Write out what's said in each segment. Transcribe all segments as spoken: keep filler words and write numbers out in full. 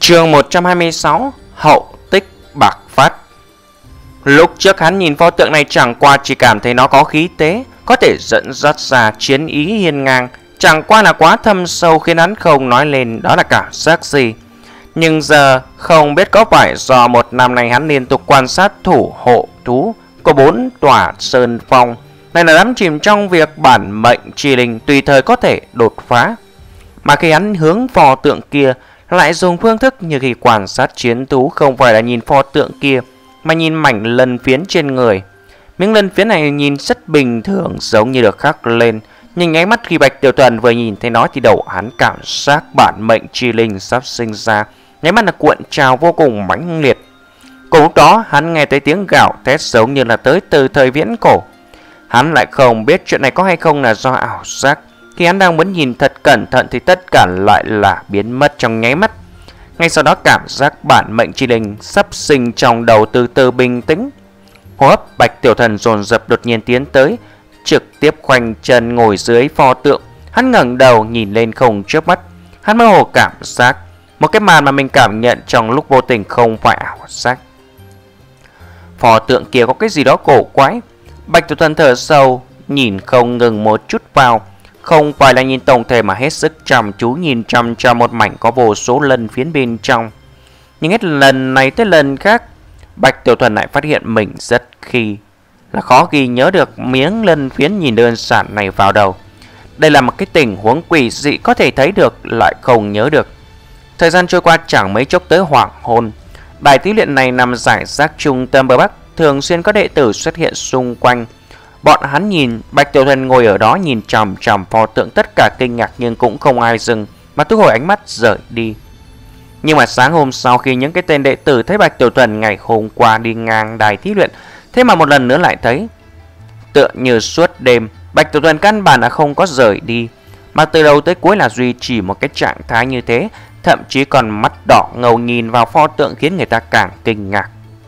Chương một trăm hai mươi sáu. Hậu tích bạc phát. Lúc trước hắn nhìn pho tượng này chẳng qua chỉ cảm thấy nó có khí tế, có thể dẫn dắt ra chiến ý hiên ngang, chẳng qua là quá thâm sâu khiến hắn không nói lên đó là cảm giác gì. Nhưng giờ không biết có phải do một năm nay hắn liên tục quan sát thủ hộ thú của bốn tòa sơn phong, này là đắm chìm trong việc bản mệnh chi linh tùy thời có thể đột phá, mà khi hắn hướng pho tượng kia lại dùng phương thức như khi quan sát chiến thú, không phải là nhìn pho tượng kia mà nhìn mảnh lân phiến trên người. Miếng lân phiến này nhìn rất bình thường, giống như được khắc lên, nhưng nháy mắt khi Bạch Tiểu Thuần vừa nhìn thấy nó thì đầu hắn cảm giác bản mệnh chi linh sắp sinh ra, nháy mắt là cuộn trào vô cùng mãnh liệt. Cùng lúc đó hắn nghe thấy tiếng gào thét giống như là tới từ thời viễn cổ. Hắn lại không biết chuyện này có hay không là do ảo giác. Khi hắn đang muốn nhìn thật cẩn thận thì tất cả lại là biến mất trong nháy mắt. Ngay sau đó cảm giác bản mệnh chi linh sắp sinh trong đầu từ từ bình tĩnh. Hô hấp Bạch Tiểu Thuần dồn dập đột nhiên tiến tới, trực tiếp khoanh chân ngồi dưới pho tượng. Hắn ngẩng đầu nhìn lên không chớp mắt. Hắn mơ hồ cảm giác một cái màn mà mình cảm nhận trong lúc vô tình không phải ảo giác. Pho tượng kia có cái gì đó cổ quái. Bạch Tiểu Thuần thở sâu, nhìn không ngừng một chút vào. Không phải là nhìn tổng thể mà hết sức chăm chú nhìn chăm chăm một mảnh có vô số lân phiến bên trong. Nhưng hết lần này tới lần khác, Bạch Tiểu Thuần lại phát hiện mình rất khi là khó ghi nhớ được miếng lân phiến nhìn đơn giản này vào đầu. Đây là một cái tình huống quỷ dị có thể thấy được lại không nhớ được. Thời gian trôi qua chẳng mấy chốc tới hoàng hôn. Đài thí luyện này nằm rải rác trung tâm bờ Bắc, thường xuyên có đệ tử xuất hiện xung quanh. Bọn hắn nhìn Bạch Tiểu Thuần ngồi ở đó nhìn chằm chằm pho tượng, tất cả kinh ngạc nhưng cũng không ai dừng mà thu hồi ánh mắt rời đi. Nhưng mà sáng hôm sau, khi những cái tên đệ tử thấy Bạch Tiểu Thuần ngày hôm qua đi ngang đài thí luyện, thế mà một lần nữa lại thấy, tựa như suốt đêm Bạch Tiểu Thuần căn bản đã không có rời đi, mà từ đầu tới cuối là duy trì một cái trạng thái như thế, thậm chí còn mắt đỏ ngầu nhìn vào pho tượng khiến người ta càng kinh ngạc.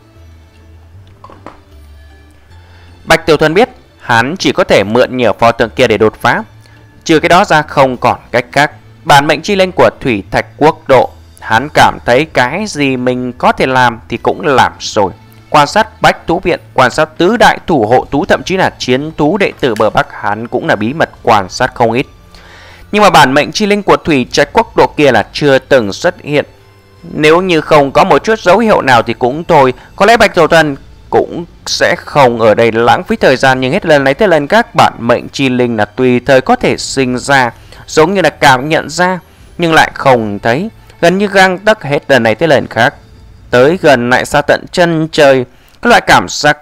Bạch Tiểu Thuần biết hắn chỉ có thể mượn nhờ pho tượng kia để đột phá, trừ cái đó ra không còn cách khác. Bản mệnh chi linh của Thủy Thạch Quốc độ, hắn cảm thấy cái gì mình có thể làm thì cũng làm rồi. Quan sát Bách Thú Viện, quan sát tứ đại thủ hộ thú, thậm chí là chiến thú đệ tử bờ Bắc, hắn cũng là bí mật quan sát không ít. Nhưng mà bản mệnh chi linh của Thủy Trạch Quốc độ kia là chưa từng xuất hiện. Nếu như không có một chút dấu hiệu nào thì cũng thôi, có lẽ Bạch Tiểu Thuần cũng sẽ không ở đây lãng phí thời gian. Nhưng hết lần này tới lần khác, bản mệnh chi linh là tùy thời có thể sinh ra, giống như là cảm nhận ra nhưng lại không thấy, gần như gang tấc. Hết lần này tới lần khác, tới gần lại xa tận chân trời, các loại cảm giác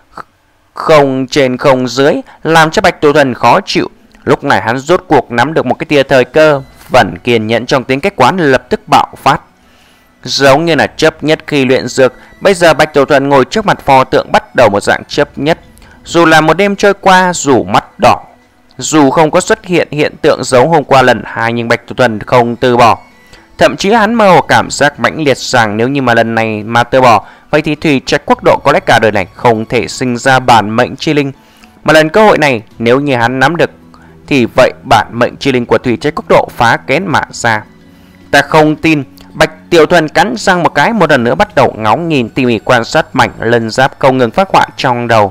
không trên không dưới làm cho Bạch Tiểu Thuần khó chịu. Lúc này hắn rốt cuộc nắm được một cái tia thời cơ, phần kiên nhẫn trong tính cách quán lập tức bạo phát, giống như là chấp nhất khi luyện dược. Bây giờ Bạch Tiểu Thuần ngồi trước mặt pho tượng bắt đầu một dạng chấp nhất. Dù là một đêm trôi qua, dù mắt đỏ, dù không có xuất hiện hiện tượng giống hôm qua lần hai, nhưng Bạch Tiểu Thuần không từ bỏ. Thậm chí hắn mơ hồ cảm giác mãnh liệt rằng nếu như mà lần này mà từ bỏ, vậy thì Thủy Trạch Quốc độ có lẽ cả đời này không thể sinh ra bản mệnh chi linh. Mà lần cơ hội này nếu như hắn nắm được thì vậy bản mệnh chi linh của Thủy Trạch Quốc độ phá kén mà ra. Ta không tin. Bạch Tiểu Thuần cắn răng một cái, một lần nữa bắt đầu ngóng nhìn tỉ mỉ quan sát mảnh lân giáp không ngừng phát họa trong đầu.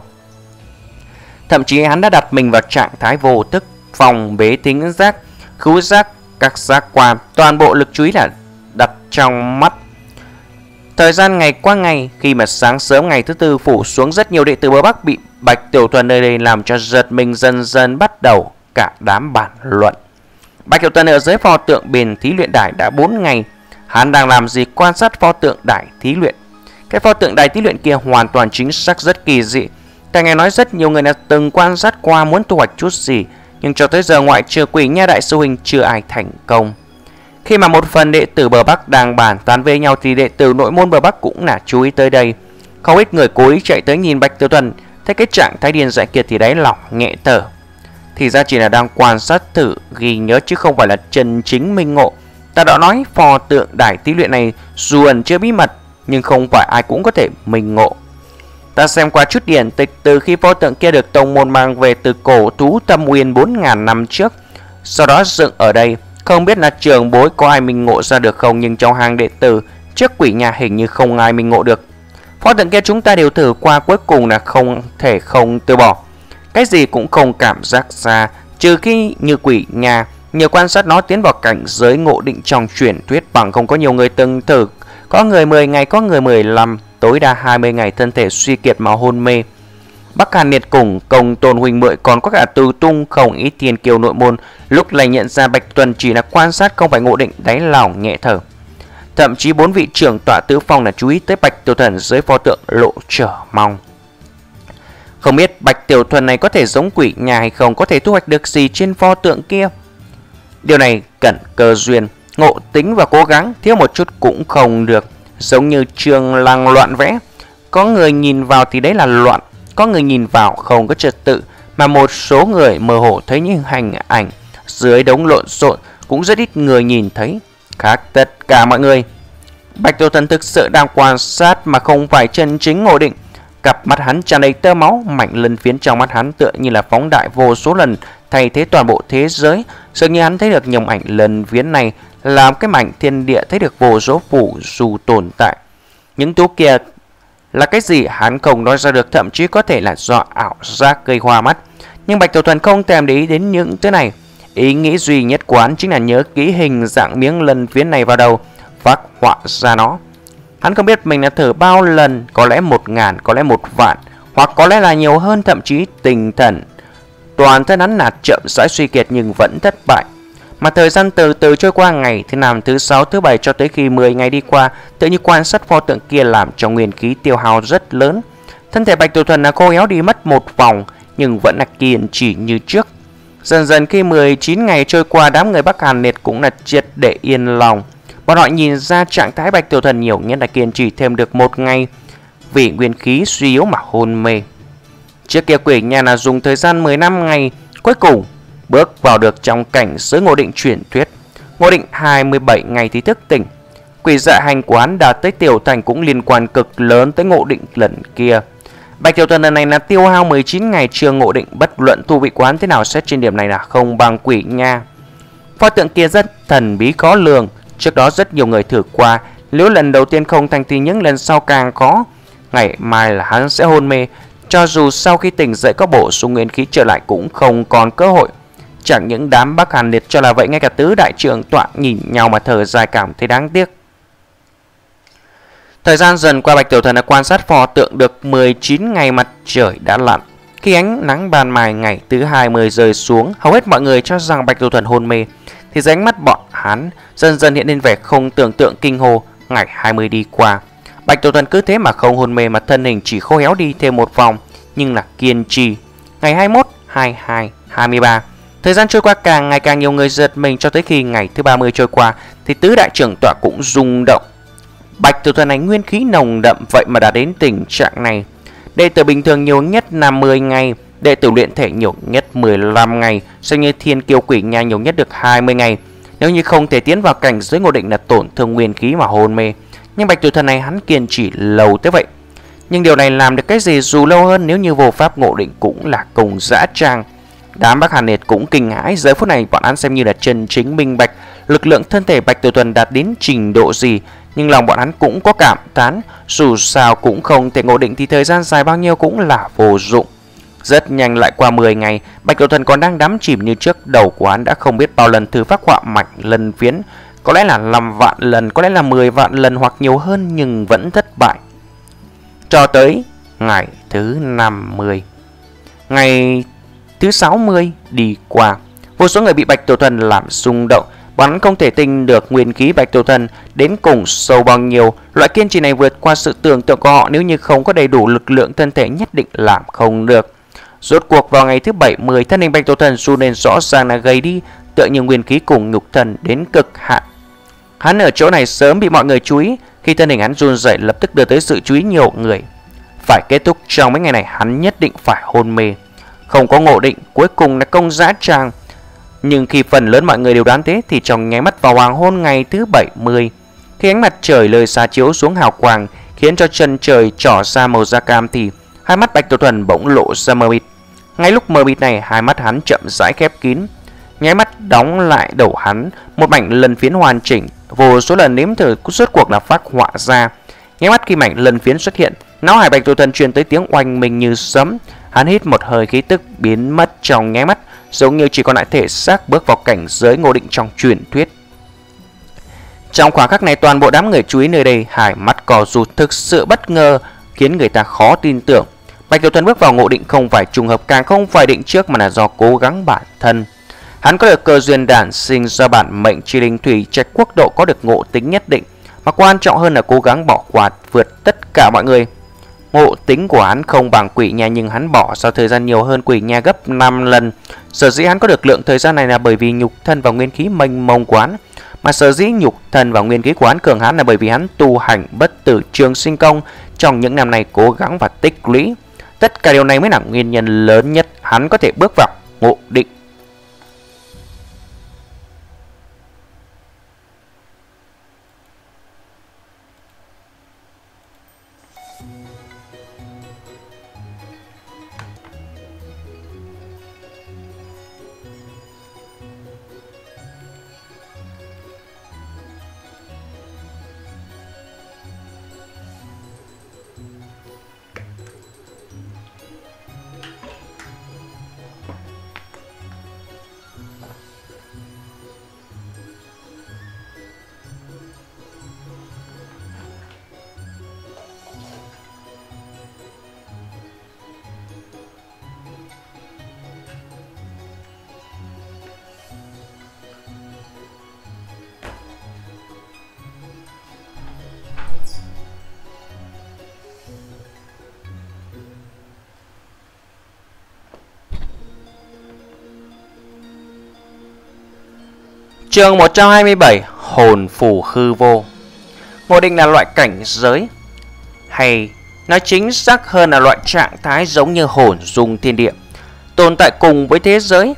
Thậm chí hắn đã đặt mình vào trạng thái vô thức, phòng bế thính giác, khứu giác, các giác quan, toàn bộ lực chú ý là đặt trong mắt. Thời gian ngày qua ngày, khi mà sáng sớm ngày thứ tư phủ xuống, rất nhiều đệ tử bờ Bắc bị Bạch Tiểu Thuần nơi đây làm cho giật mình, dần dần bắt đầu cả đám bàn luận. Bạch Tiểu Thuần ở dưới pho tượng bên thí luyện đài đã bốn ngày. Hắn đang làm gì? Quan sát pho tượng đài thí luyện. Cái pho tượng đài thí luyện kia hoàn toàn chính xác, rất kỳ dị. Ta nghe nói rất nhiều người đã từng quan sát qua muốn thu hoạch chút gì, nhưng cho tới giờ ngoại trừ Quỷ Nha đại sư huynh chưa ai thành công. Khi mà một phần đệ tử bờ Bắc đang bàn tán về nhau thì đệ tử nội môn bờ Bắc cũng là chú ý tới đây. Không ít người cố ý chạy tới nhìn Bạch Tiểu Thuần, thấy cái trạng thái điên dại kia thì đáy lòng nhẹ thở. Thì ra chỉ là đang quan sát thử ghi nhớ chứ không phải là chân chính minh ngộ. Ta đã nói pho tượng đài thí luyện này dù ẩn chưa bí mật nhưng không phải ai cũng có thể minh ngộ. Ta xem qua chút điển tịch từ khi pho tượng kia được tông môn mang về từ cổ thú Tâm Nguyên bốn nghìn năm trước, sau đó dựng ở đây. Không biết là trường bối có ai minh ngộ ra được không, nhưng trong hàng đệ tử Trước quỷ nhà hình như không ai minh ngộ được. Pho tượng kia chúng ta đều thử qua, cuối cùng là không thể không từ bỏ. Cái gì cũng không cảm giác ra, trừ khi như quỷ nhà, nhờ quan sát nó tiến vào cảnh giới ngộ định trong truyền thuyết, bằng không có nhiều người từng thử. Có người mười ngày, có người mười lăm, tối đa hai mươi ngày thân thể suy kiệt mà hôn mê. Bắc Hàn Liệt cùng Công Tôn huynh muội còn có cả Từ Tung không ít thiên kiêu nội môn, lúc này nhận ra Bạch Tuần chỉ là quan sát không phải ngộ định, đáy lòng nhẹ thở. Thậm chí bốn vị trưởng tọa tứ phong là chú ý tới Bạch Tiểu Thuần dưới pho tượng lộ trở mong. Không biết Bạch Tiểu Thuần này có thể giống quỷ nhà hay không, có thể thu hoạch được gì trên pho tượng kia. Điều này cần cơ duyên, ngộ tính và cố gắng, thiếu một chút cũng không được. Giống như trường làng loạn vẽ, có người nhìn vào thì đấy là loạn, có người nhìn vào không có trật tự, mà một số người mơ hồ thấy những hình ảnh dưới đống lộn xộn, cũng rất ít người nhìn thấy. Khác tất cả mọi người, Bạch Tiểu Thuần thực sự đang quan sát mà không phải chân chính ngộ định. Cặp mắt hắn tràn đầy tơ máu, mảnh lân phiến trong mắt hắn tựa như là phóng đại vô số lần, thay thế toàn bộ thế giới. Dường như hắn thấy được nhồng ảnh lân phiến này làm cái mảnh thiên địa thấy được vô số phủ dù tồn tại. Những thứ kia là cái gì hắn không nói ra được, thậm chí có thể là do ảo giác gây hoa mắt. Nhưng Bạch Tiểu Thuần không thèm để ý đến những thứ này. Ý nghĩ duy nhất của hắn chính là nhớ kỹ hình dạng miếng lân phiến này vào đầu, phác họa ra nó. Hắn không biết mình đã thử bao lần, có lẽ một ngàn, có lẽ một vạn, hoặc có lẽ là nhiều hơn, thậm chí tinh thần toàn thân hắn là chậm rãi suy kiệt nhưng vẫn thất bại. Mà thời gian từ từ trôi qua, ngày thứ năm, thứ sáu, thứ bảy cho tới khi mười ngày đi qua, tự như quan sát pho tượng kia làm cho nguyên khí tiêu hao rất lớn. Thân thể Bạch Tiểu Thuần là khô héo đi mất một vòng, nhưng vẫn là kiên trì như trước. Dần dần khi mười chín ngày trôi qua, đám người Bắc Hàn Liệt cũng là triệt để yên lòng. Bọn họ nhìn ra trạng thái Bạch Tiểu Thuần nhiều nhất là kiên trì thêm được một ngày, vì nguyên khí suy yếu mà hôn mê. Trước kia quỷ nhà là dùng thời gian mười lăm ngày, cuối cùng bước vào được trong cảnh giới ngộ định truyền thuyết. Ngộ định hai mươi bảy ngày thì thức tỉnh. Quỷ dạ hành quán đạt tới tiểu thành cũng liên quan cực lớn tới ngộ định lần kia. Bạch Tiểu Thuần lần này là tiêu hao mười chín ngày chưa ngộ định, bất luận tu vị quán thế nào xét trên điểm này là không bằng quỷ nha. Pho tượng kia rất thần bí khó lường, trước đó rất nhiều người thử qua, nếu lần đầu tiên không thành thì những lần sau càng khó. Ngày mai là hắn sẽ hôn mê, cho dù sau khi tỉnh dậy có bổ sung nguyên khí trở lại cũng không còn cơ hội. Chẳng những đám Bắc Hàn Liệt cho là vậy, ngay cả tứ đại trưởng tọa nhìn nhau mà thở dài cảm thấy đáng tiếc. Thời gian dần qua, Bạch Tiểu Thuần đã quan sát pho tượng được mười chín ngày, mặt trời đã lặn. Khi ánh nắng ban mai ngày thứ hai mươi rơi xuống, hầu hết mọi người cho rằng Bạch Tiểu Thuần hôn mê, thì dưới ánh mắt bọn hắn dần dần hiện lên vẻ không tưởng tượng kinh hồ. Ngày hai mươi đi qua, Bạch Tiểu Thuần cứ thế mà không hôn mê, mà thân hình chỉ khô héo đi thêm một vòng, nhưng là kiên trì. Ngày hai mươi mốt, hai mươi hai, hai mươi ba, thời gian trôi qua càng ngày càng nhiều người giật mình, cho tới khi ngày thứ ba mươi trôi qua thì tứ đại trưởng tọa cũng rung động. Bạch Tiểu Thuần này nguyên khí nồng đậm vậy mà đã đến tình trạng này. Đệ tử bình thường nhiều nhất là mười ngày, đệ tử luyện thể nhiều nhất mười lăm ngày, xem như thiên kiêu quỷ nha nhiều nhất được hai mươi ngày. Nếu như không thể tiến vào cảnh giới ngộ định là tổn thương nguyên khí mà hôn mê. Nhưng Bạch Tiểu Thuần này hắn kiên trì lâu tới vậy. Nhưng điều này làm được cái gì dù lâu hơn, nếu như vô pháp ngộ định cũng là cùng dã tràng. Đám Bắc Hàn Liệt cũng kinh hãi, giờ phút này bọn hắn xem như là chân chính minh bạch lực lượng thân thể Bạch Tiểu Thuần đạt đến trình độ gì. Nhưng lòng bọn hắn cũng có cảm thán, dù sao cũng không thể ngộ định thì thời gian dài bao nhiêu cũng là vô dụng. Rất nhanh lại qua mười ngày, Bạch Tiểu Thuần còn đang đắm chìm như trước, đầu của hắn đã không biết bao lần thử phác họa mạch lân phiến, có lẽ là năm vạn lần, có lẽ là mười vạn lần hoặc nhiều hơn, nhưng vẫn thất bại. Cho tới ngày thứ năm mươi, ngày thứ sáu mươi đi qua, vô số người bị Bạch Tiểu Thuần làm rung động. Bọn hắn không thể tin được nguyên khí Bạch Tiểu Thuần đến cùng sâu bao nhiêu. Loại kiên trì này vượt qua sự tưởng tượng của họ, nếu như không có đầy đủ lực lượng thân thể nhất định làm không được. Rốt cuộc vào ngày thứ bảy mươi, thân hình Bạch Tiểu Thuần run lên rõ ràng là gầy đi, tựa như nguyên khí cùng nhục thần đến cực hạn. Hắn ở chỗ này sớm bị mọi người chú ý, khi thân hình hắn run rẩy lập tức đưa tới sự chú ý nhiều người. Phải kết thúc trong mấy ngày này, hắn nhất định phải hôn mê. Không có ngộ định, cuối cùng là công dã tràng. Nhưng khi phần lớn mọi người đều đoán thế thì trong nháy mắt vào hoàng hôn ngày thứ bảy mươi, khi ánh mặt trời lơi xa chiếu xuống hào quang khiến cho chân trời trỏ ra màu da cam, thì hai mắt Bạch Tiểu Thuần bỗng lộ ra mờ mịt. Ngay lúc mờ mịt này, hai mắt hắn chậm rãi khép kín, nháy mắt đóng lại đầu hắn một mảnh lân phiến hoàn chỉnh vô số lần nếm thử suốt cuộc là phác họa ra. Nháy mắt khi mảnh lân phiến xuất hiện, não hải Bạch Tiểu Thuần truyền tới tiếng oanh minh như sấm. Hắn hít một hơi khí tức biến mất trong nháy mắt, giống như chỉ còn lại thể xác bước vào cảnh giới Ngộ Định trong truyền thuyết. Trong khoảng khắc này, toàn bộ đám người chú ý nơi đây hai mắt cò rụt, thực sự bất ngờ khiến người ta khó tin tưởng. Bạch Tiểu Thuần bước vào Ngộ Định không phải trùng hợp, càng không phải định trước mà là do cố gắng bản thân. Hắn có được cơ duyên đản sinh do bản mệnh chi linh thủy trạch quốc độ có được ngộ tính nhất định, mà quan trọng hơn là cố gắng bỏ qua vượt tất cả mọi người. Ngộ tính của hắn không bằng Quỷ Nha, nhưng hắn bỏ sau thời gian nhiều hơn Quỷ Nha gấp năm lần. Sở dĩ hắn có được lượng thời gian này là bởi vì nhục thân và nguyên khí mênh mông của hắn, mà sở dĩ nhục thân và nguyên khí của hắn cường hãn là bởi vì hắn tu hành bất tử trường sinh công trong những năm này cố gắng và tích lũy. Tất cả điều này mới là nguyên nhân lớn nhất hắn có thể bước vào Ngộ Định. Chương một trăm hai mươi bảy. Hồn phủ hư vô. Ngộ Định là loại cảnh giới, hay nói chính xác hơn là loại trạng thái giống như hồn dung thiên địa, tồn tại cùng với thế giới,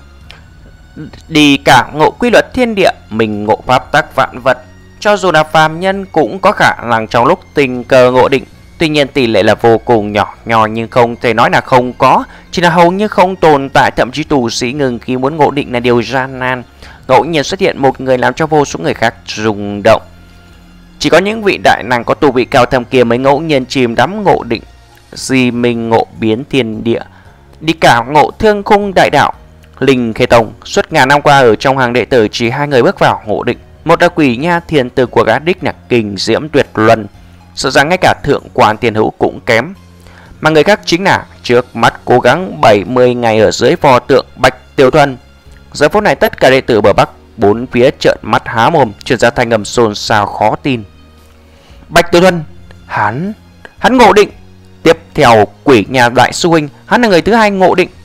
đi cảm ngộ quy luật thiên địa, mình ngộ pháp tắc vạn vật. Cho dù là phàm nhân cũng có khả năng trong lúc tình cờ ngộ định, tuy nhiên tỷ lệ là vô cùng nhỏ nhỏ, nhưng không thể nói là không có, chỉ là hầu như không tồn tại. Thậm chí tu sĩ ngừng khi muốn ngộ định là điều gian nan. Ngẫu nhiên xuất hiện một người làm cho vô số người khác rung động. Chỉ có những vị đại năng có tu vị cao thâm kia mới ngẫu nhiên chìm đắm ngộ định. Di minh ngộ biến thiên địa, đi cả ngộ thương khung đại đạo. Linh Khê Tông suốt ngàn năm qua ở trong hàng đệ tử chỉ hai người bước vào ngộ định. Một là Quỷ Nha, thiền tử của gã đích là kinh diễm tuyệt luân, sợ rằng ngay cả thượng quan tiền hữu cũng kém. Mà người khác chính là trước mắt cố gắng bảy mươi ngày ở dưới pho tượng Bạch Tiểu Thuần. Giờ phút này tất cả đệ tử bờ Bắc bốn phía trợn mắt há mồm, truyền ra thanh âm xôn xao khó tin. Bạch Tiểu Thuần, hắn, hắn ngộ định. Tiếp theo Quỷ Nha đại sư huynh, hắn là người thứ hai ngộ định.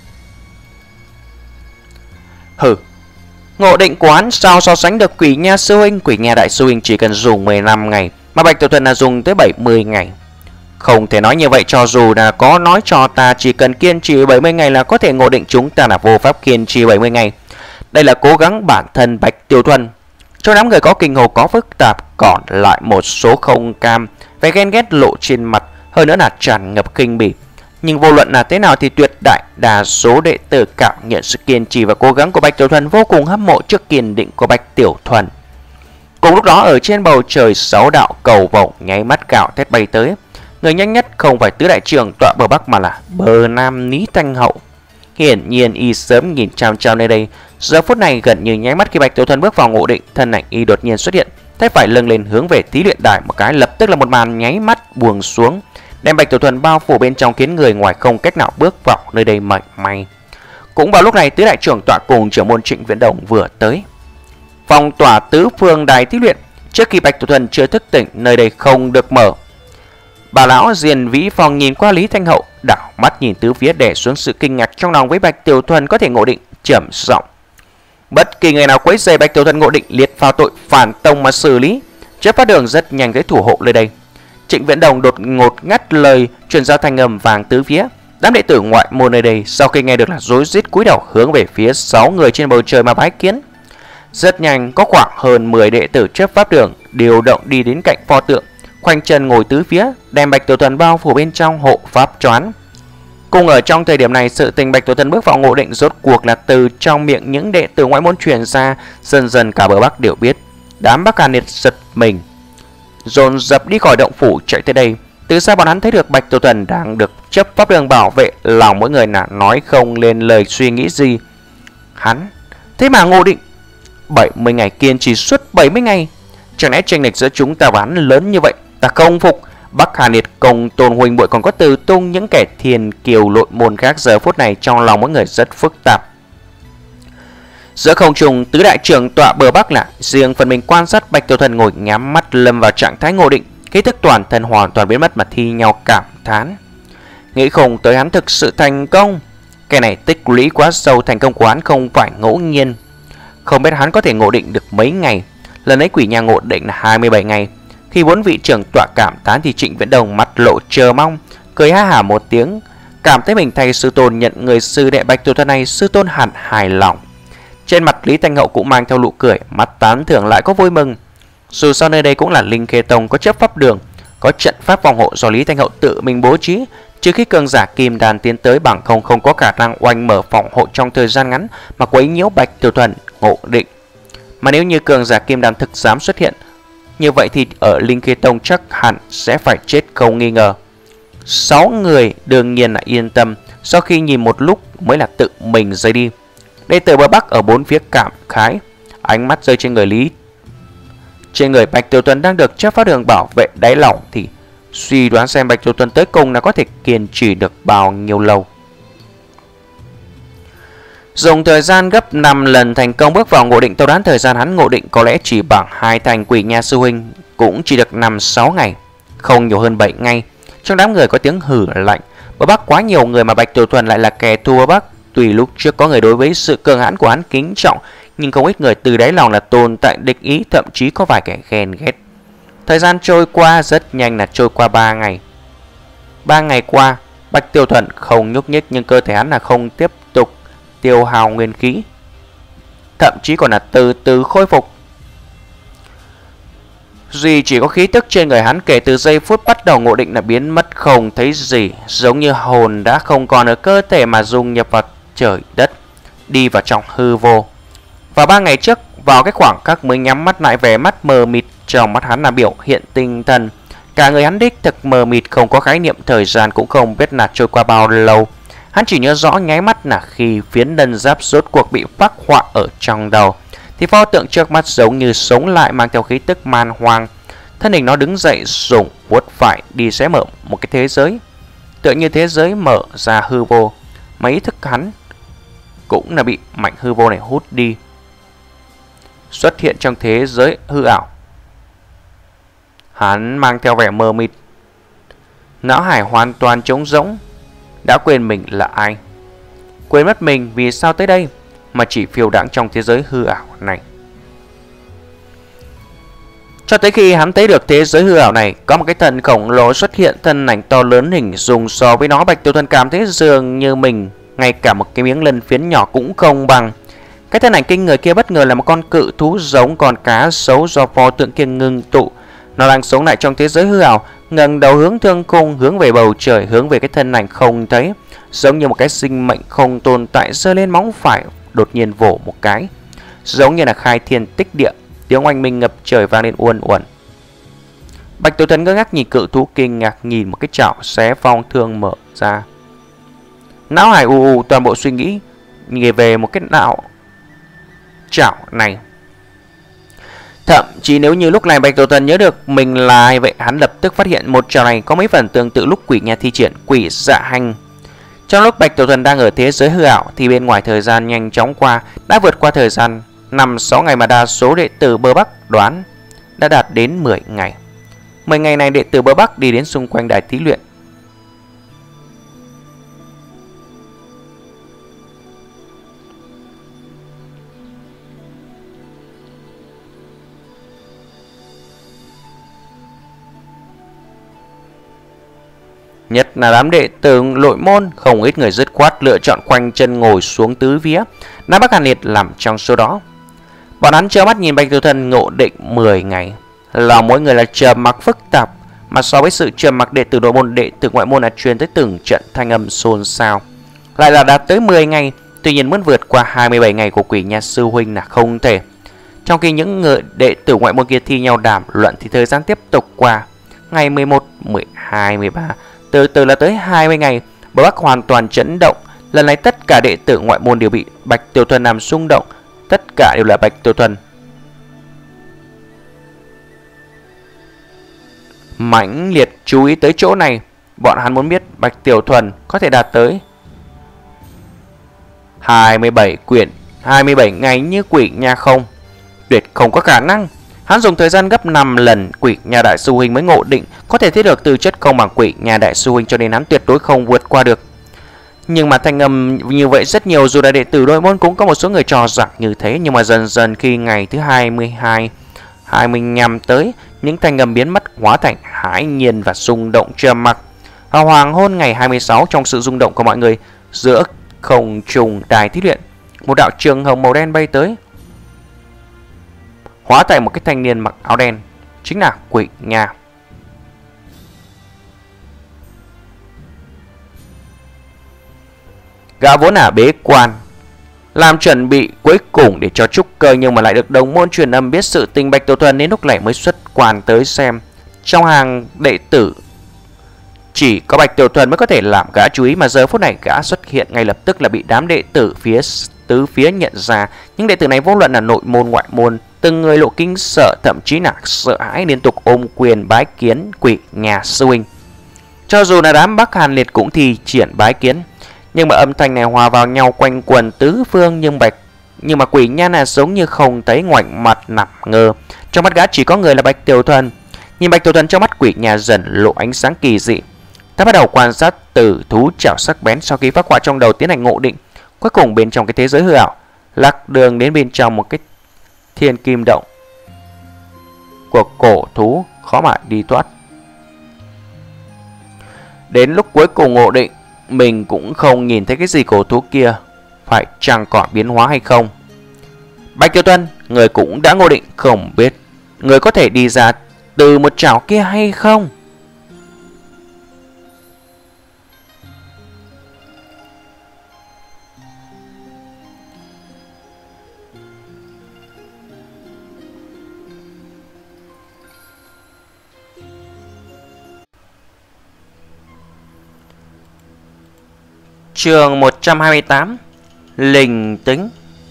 Hừ, ngộ định của hắn sao so sánh được Quỷ Nha sư huynh? Quỷ Nha đại sư huynh chỉ cần dùng mười lăm ngày, mà Bạch Tiểu Thuần là dùng tới bảy mươi ngày. Không thể nói như vậy, cho dù là có nói cho ta chỉ cần kiên trì bảy mươi ngày là có thể ngộ định, chúng ta là vô pháp kiên trì bảy mươi ngày. Đây là cố gắng bản thân Bạch Tiểu Thuần. Trong đám người có kinh hồ, có phức tạp, còn lại một số không cam, vẻ ghen ghét lộ trên mặt, hơn nữa là tràn ngập khinh bỉ. Nhưng vô luận là thế nào thì tuyệt đại đa số đệ tử cảm nhận sự kiên trì và cố gắng của Bạch Tiểu Thuần, vô cùng hâm mộ trước kiên định của Bạch Tiểu Thuần. Cùng lúc đó ở trên bầu trời, sáu đạo cầu vồng nháy mắt gạo thét bay tới. Người nhanh nhất không phải tứ đại trưởng tọa bờ Bắc mà là bờ Nam Lý Thanh Hậu. Hiển nhiên y sớm nhìn chằm chằm nơi đây. Giờ phút này gần như nháy mắt khi Bạch Tiểu Thuần bước vào ngộ định, thân ảnh y đột nhiên xuất hiện, tay phải lưng lên hướng về thí luyện đài một cái, lập tức là một màn nháy mắt buông xuống, đem Bạch Tiểu Thuần bao phủ bên trong, khiến người ngoài không cách nào bước vào nơi đây mảy may. Cũng vào lúc này, tứ đại trưởng tọa cùng trưởng môn Trịnh Viễn Đồng vừa tới. Phong tỏa tứ phương đài thí luyện. Trước khi Bạch Tiểu Thuần chưa thức tỉnh, nơi đây không được mở. Bà lão Diền Vĩ Phong nhìn qua Lý Thanh Hậu, đảo mắt nhìn tứ phía để xuống sự kinh ngạc trong lòng với Bạch Tiểu Thuần có thể ngộ định, trầm giọng: bất kỳ người nào quấy rầy Bạch Tiểu Thuần ngộ định, liệt vào tội phản tông mà xử lý. Chớp Phát Đường rất nhanh tới thủ hộ nơi đây. Trịnh Viễn Đồng đột ngột ngắt lời, truyền ra thanh âm vàng tứ phía. Đám đệ tử ngoại môn nơi đây sau khi nghe được là rối rít cúi đầu hướng về phía sáu người trên bầu trời mà bái kiến. Rất nhanh có khoảng hơn mười đệ tử Chớp Pháp Đường điều động đi đến cạnh pho tượng, khoanh chân ngồi tứ phía, đem Bạch Tiểu Thuần bao phủ bên trong hộ pháp choán. Cùng ở trong thời điểm này, sự tình Bạch Tiểu Thuần bước vào ngộ định rốt cuộc là từ trong miệng những đệ tử ngoại môn truyền ra, dần dần cả bờ Bắc đều biết. Đám Bắc Hàn Liệt giật mình, dồn dập đi khỏi động phủ chạy tới đây. Từ xa bọn hắn thấy được Bạch Tiểu Thuần đang được chấp pháp đường bảo vệ, lòng mỗi người là nói không lên lời suy nghĩ gì. Hắn thế mà Ngộ Định bảy mươi ngày kiên trì suốt bảy mươi ngày, chẳng lẽ chênh lệch giữa chúng ta và hắn lớn như vậy? Ta không phục. Bắc Hàn Liệt cùng Tôn huynh muội còn có Từ Tung, những kẻ thiên kiều nội môn khác, giờ phút này trong lòng mỗi người rất phức tạp. Giữa không trung, tứ đại trưởng tọa bờ Bắc là riêng phần mình quan sát Bạch Tiểu Thuần ngồi nhắm mắt lâm vào trạng thái Ngộ Định, khí thức toàn thân hoàn toàn biến mất mà thi nhau cảm thán. Nghĩ không tới hắn thực sự thành công. Cái này tích lũy quá sâu, thành công của hắn không phải ngẫu nhiên. Không biết hắn có thể ngộ định được mấy ngày. Lần ấy Quỷ Nha ngộ định là hai mươi bảy ngày. Khi bốn vị trưởng tọa cảm thán thì Trịnh Viễn Đông mắt lộ chờ mong, cười ha hả một tiếng, cảm thấy mình thay sư tôn nhận người sư đệ Bạch Tiểu Thuần này. Sư tôn hẳn hài lòng. Trên mặt Lý Thanh Hậu cũng mang theo nụ cười, mắt tán thưởng lại có vui mừng. Dù sao nơi đây cũng là Linh Khê Tông, có chấp pháp đường, có trận pháp phòng hộ do Lý Thanh Hậu tự mình bố trí, trừ khi cường giả kim đan tiến tới, bằng không không có khả năng oanh mở phòng hộ trong thời gian ngắn mà quấy nhiễu Bạch Tiểu Thuần ngộ định. Mà nếu như cường giả kim đan thực dám xuất hiện, như vậy thì ở Linh Khê Tông chắc hẳn sẽ phải chết không nghi ngờ. Sáu người đương nhiên là yên tâm, sau khi nhìn một lúc mới là tự mình rời đi. Đệ tử bờ Bắc ở bốn phía cảm khái, ánh mắt rơi trên người Lý trên người Bạch Tiểu Thuần đang được chấp pháp đường bảo vệ đáy lòng, thì suy đoán xem Bạch Tiểu Thuần tới cùng là có thể kiên trì được bao nhiêu lâu. Dùng thời gian gấp năm lần thành công bước vào Ngộ Định, tôi đoán thời gian hắn ngộ định có lẽ chỉ bằng hai thành Quỷ Nha sư huynh, cũng chỉ được năm sáu ngày, không nhiều hơn bảy ngày. Trong đám người có tiếng hử lạnh, bờ Bắc quá nhiều người mà Bạch Tiểu Thuần lại là kẻ thù bờ Bắc. Tuy lúc trước có người đối với sự cường hãn của hắn kính trọng, nhưng không ít người từ đáy lòng là tồn tại địch ý, thậm chí có vài kẻ ghen ghét. Thời gian trôi qua rất nhanh, là trôi qua ba ngày. Ba ngày qua, Bạch Tiểu Thuần không nhúc nhích, nhưng cơ thể hắn là không tiếp tục tiêu hao nguyên khí, thậm chí còn là từ từ khôi phục. Duy chỉ có khí tức trên người hắn kể từ giây phút bắt đầu ngộ định là biến mất không thấy gì, giống như hồn đã không còn ở cơ thể mà dung nhập vào trời đất, đi vào trong hư vô. Và ba ngày trước, vào cái khoảng khắc mới nhắm mắt lại, vẻ mắt mờ mịt trong mắt hắn là biểu hiện tinh thần. Cả người hắn đích thực mờ mịt, không có khái niệm thời gian, cũng không biết là trôi qua bao lâu. Hắn chỉ nhớ rõ nháy mắt là khi phiến lân giáp rốt cuộc bị phác họa ở trong đầu, thì pho tượng trước mắt giống như sống lại, mang theo khí tức man hoang. Thân hình nó đứng dậy, dùng vuốt phải đi xé mở một cái thế giới, tựa như thế giới mở ra hư vô. Mấy thức hắn cũng là bị mạnh hư vô này hút đi, xuất hiện trong thế giới hư ảo. Hắn mang theo vẻ mờ mịt, não hải hoàn toàn trống rỗng, đã quên mình là ai, quên mất mình vì sao tới đây, mà chỉ phiêu đãng trong thế giới hư ảo này. Cho tới khi hắn thấy được thế giới hư ảo này, có một cái thân khổng lồ xuất hiện, thân ảnh to lớn, hình dung so với nó Bạch Tiểu Thuần cảm thấy dường như mình ngay cả một cái miếng lân phiến nhỏ cũng không bằng. Cái thân ảnh kinh người kia bất ngờ là một con cự thú giống con cá sấu do pho tượng kia ngưng tụ. Nó đang sống lại trong thế giới hư ảo, ngẩng đầu hướng thương khung, hướng về bầu trời, hướng về cái thân ảnh không thấy, giống như một cái sinh mệnh không tồn tại, giơ lên móng phải đột nhiên vỗ một cái, giống như là khai thiên tích địa, tiếng oanh minh ngập trời vang lên uốn uốn. Bạch Tiểu Thuần ngơ ngác nhìn cự thú, kinh ngạc nhìn một cái chảo xé phong thương mở ra. Não hải u u toàn bộ suy nghĩ nhìn về một cái não chảo này. Thậm chí nếu như lúc này Bạch Tiểu Thuần nhớ được mình là ai vậy, hắn lập tức phát hiện một chảo này có mấy phần tương tự lúc Quỷ Nha thi triển Quỷ Dạ Hành. Trong lúc Bạch Tiểu Thuần đang ở thế giới hư ảo thì bên ngoài thời gian nhanh chóng qua, đã vượt qua thời gian năm sáu ngày mà đa số đệ tử bờ Bắc đoán đã đạt đến mười ngày. mười ngày này đệ tử bờ Bắc đi đến xung quanh đài thí luyện. Nhất là đám đệ tử nội môn, không ít người dứt khoát lựa chọn khoanh chân ngồi xuống tứ vía. Nam Bắc Hàn Liệt làm trong số đó. Bọn hắn trơ mắt nhìn Bạch Tiểu Thuần ngộ định mười ngày, lòng mỗi người là trầm mặc phức tạp, mà so với sự trầm mặc đệ tử nội môn, đệ tử ngoại môn là truyền tới từng trận thanh âm xôn xao. Lại là đạt tới mười ngày, tuy nhiên muốn vượt qua hai mươi bảy ngày của Quỷ Nha sư huynh là không thể. Trong khi những người đệ tử ngoại môn kia thi nhau đàm luận thì thời gian tiếp tục qua. Ngày mười một, mười hai, mười ba, từ từ là tới hai mươi ngày, Bờ Bắc hoàn toàn chấn động. Lần này tất cả đệ tử ngoại môn đều bị Bạch Tiểu Thuần làm xung động. Tất cả đều là Bạch Tiểu Thuần. Mãnh liệt chú ý tới chỗ này. Bọn hắn muốn biết Bạch Tiểu Thuần có thể đạt tới hai mươi bảy quyển, hai mươi bảy ngày như Quỷ Nha không? Tuyệt không có khả năng. Hắn dùng thời gian gấp năm lần Quỷ Nha Đại Sư Huynh mới ngộ định có thể thấy được tư chất không bằng Quỷ Nha Đại Sư Huynh, cho nên hắn tuyệt đối không vượt qua được. Nhưng mà thanh âm như vậy rất nhiều, dù là đệ tử nội môn cũng có một số người cho rằng như thế. Nhưng mà dần dần khi ngày thứ hai mươi hai, hai mươi lăm tới, những thanh âm biến mất, hóa thành hãi nhiên và rung động trầm mặc. Vào hoàng hôn ngày hai mươi sáu, trong sự rung động của mọi người, giữa không trung đài thí luyện, một đạo trường hồng màu đen bay tới, hóa thành một cái thanh niên mặc áo đen, chính là Quỷ Nha. Gã vốn là bế quan, làm chuẩn bị cuối cùng để cho trúc cơ, nhưng mà lại được đồng môn truyền âm biết sự tình Bạch Tiểu Thuần, đến lúc này mới xuất quan tới xem. Trong hàng đệ tử chỉ có Bạch Tiểu Thuần mới có thể làm gã chú ý, mà giờ phút này gã xuất hiện ngay lập tức là bị đám đệ tử phía tứ phía nhận ra. Những đệ tử này vô luận là nội môn ngoại môn, từng người lộ kinh sợ, thậm chí là sợ hãi, liên tục ôm quyền bái kiến Quỷ Nha Sư Huynh. Cho dù là đám Bắc Hàn Liệt cũng thi triển bái kiến, nhưng mà âm thanh này hòa vào nhau quanh quần tứ phương. Nhưng Bạch nhưng mà Quỷ Nha là giống như không thấy, ngoảnh mặt nằm ngơ. Trong mắt gã chỉ có người là Bạch Tiểu Thuần. Nhìn Bạch Tiểu Thuần, trong mắt Quỷ Nha dần lộ ánh sáng kỳ dị. Ta bắt đầu quan sát tử thú chảo sắc bén. Sau khi phát họa trong đầu tiến hành ngộ định, cuối cùng bên trong cái thế giới hư ảo, lạc đường đến bên trong một cái thiên kim động của cổ thú khó mà đi thoát. Đến lúc cuối cùng ngộ định, mình cũng không nhìn thấy cái gì cổ thú kia phải chăng còn biến hóa hay không. Bạch Tiểu Thuần, người cũng đã ngộ định, không biết người có thể đi ra từ một chảo kia hay không? Chương một trăm hai mươi tám, Linh Tính.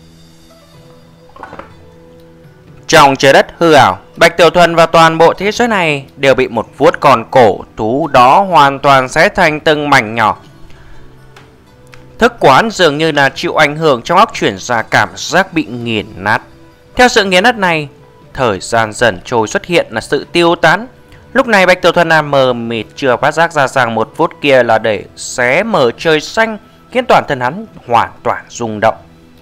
Trong trời đất hư ảo, Bạch Tiểu Thuần và toàn bộ thế giới này đều bị một vuốt còn cổ thú đó hoàn toàn xé thành từng mảnh nhỏ. Thức quán dường như là chịu ảnh hưởng, trong óc chuyển ra cảm giác bị nghiền nát. Theo sự nghiền nát này, thời gian dần trôi, xuất hiện là sự tiêu tán. Lúc này Bạch Tiểu Thuần là mờ mịt, chưa phát giác ra rằng một phút kia là để xé mở trời xanh, khiến toàn thân hắn hoàn toàn rung động.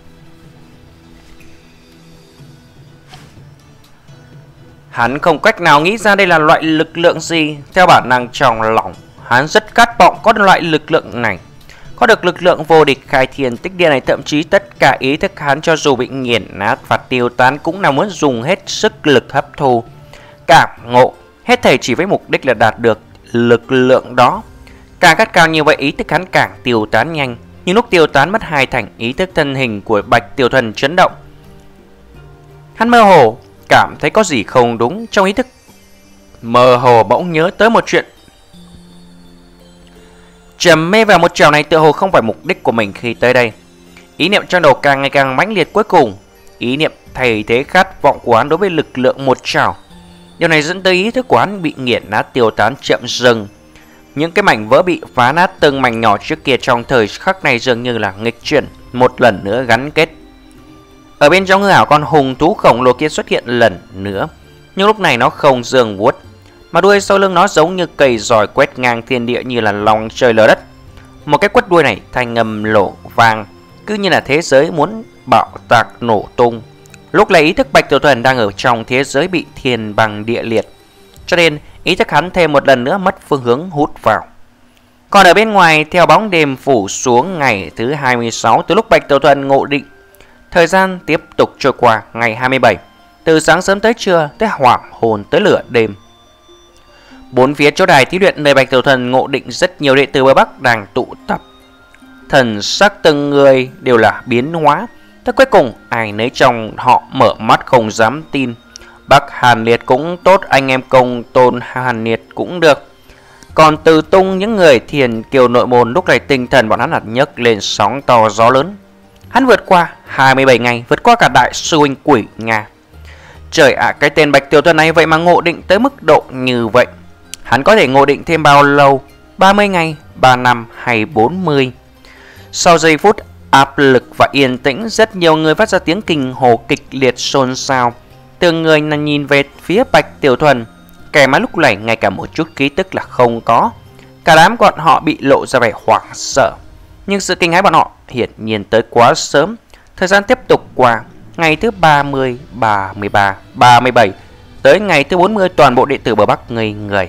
Hắn không cách nào nghĩ ra đây là loại lực lượng gì. Theo bản năng trong lòng, hắn rất khát vọng có loại lực lượng này, có được lực lượng vô địch khai thiên tích địa này. Thậm chí tất cả ý thức hắn cho dù bị nghiền nát và tiêu tán cũng là muốn dùng hết sức lực hấp thu, cảm ngộ, hết thảy chỉ với mục đích là đạt được lực lượng đó. Càng khát cao như vậy, ý thức hắn càng tiêu tán nhanh. Nhưng lúc tiêu tán mất hai thành, ý thức thân hình của Bạch Tiểu Thuần chấn động. Hắn mơ hồ cảm thấy có gì không đúng. Trong ý thức mơ hồ bỗng nhớ tới một chuyện. Trầm mê vào một trào này tựa hồ không phải mục đích của mình khi tới đây. Ý niệm trong đầu càng ngày càng mãnh liệt, cuối cùng ý niệm thay thế khát vọng của hắn đối với lực lượng một trào. Điều này dẫn tới ý thức của hắn bị nghiền nát, tiêu tán chậm dần. Những cái mảnh vỡ bị phá nát từng mảnh nhỏ trước kia trong thời khắc này dường như là nghịch chuyển, một lần nữa gắn kết. Ở bên trong hư ảo, con hùng thú khổng lồ kia xuất hiện lần nữa. Nhưng lúc này nó không giương vuốt, mà đuôi sau lưng nó giống như cây giòi quét ngang thiên địa, như là lòng trời lở đất. Một cái quất đuôi này thanh âm lộ vang, cứ như là thế giới muốn bạo tạc nổ tung. Lúc này ý thức Bạch Tiểu Thuần đang ở trong thế giới bị thiên băng địa liệt, cho nên ý thức hắn thêm một lần nữa mất phương hướng hút vào. Còn ở bên ngoài, theo bóng đêm phủ xuống ngày thứ hai mươi sáu từ lúc Bạch Tiểu Thuần ngộ định, thời gian tiếp tục trôi qua. Ngày hai mươi bảy, từ sáng sớm tới trưa, tới hoàng hôn, tới lửa đêm. Bốn phía chỗ đài thí luyện nơi Bạch Tiểu Thuần ngộ định, rất nhiều đệ tử bờ Bắc đang tụ tập. Thần sắc từng người đều là biến hóa. Tới cuối cùng, ai nấy trong họ mở mắt không dám tin. Bác Hàn Liệt cũng tốt, anh em công tôn Hàn Liệt cũng được. Còn Từ Tung, những người thiền kiều nội môn, lúc này tinh thần bọn hắn là nhấc lên sóng to gió lớn. Hắn vượt qua hai mươi bảy ngày, vượt qua cả đại sư huynh Quỷ Nga. Trời ạ, à, cái tên Bạch Tiểu Thuần này vậy mà ngộ định tới mức độ như vậy. Hắn có thể ngộ định thêm bao lâu? ba mươi ngày, ba năm hay bốn mươi? Sau giây phút áp lực và yên tĩnh, rất nhiều người phát ra tiếng kinh hồ kịch liệt xôn xao. Từng người là nhìn về phía Bạch Tiểu Thuần, kẻ mà lúc này ngay cả một chút ký tức là không có. Cả đám bọn họ bị lộ ra vẻ hoảng sợ. Nhưng sự kinh hãi bọn họ hiển nhiên tới quá sớm. Thời gian tiếp tục qua, ngày thứ ba mươi, ba mươi ba, ba mươi bảy, tới ngày thứ bốn mươi, toàn bộ đệ tử bờ Bắc ngây người.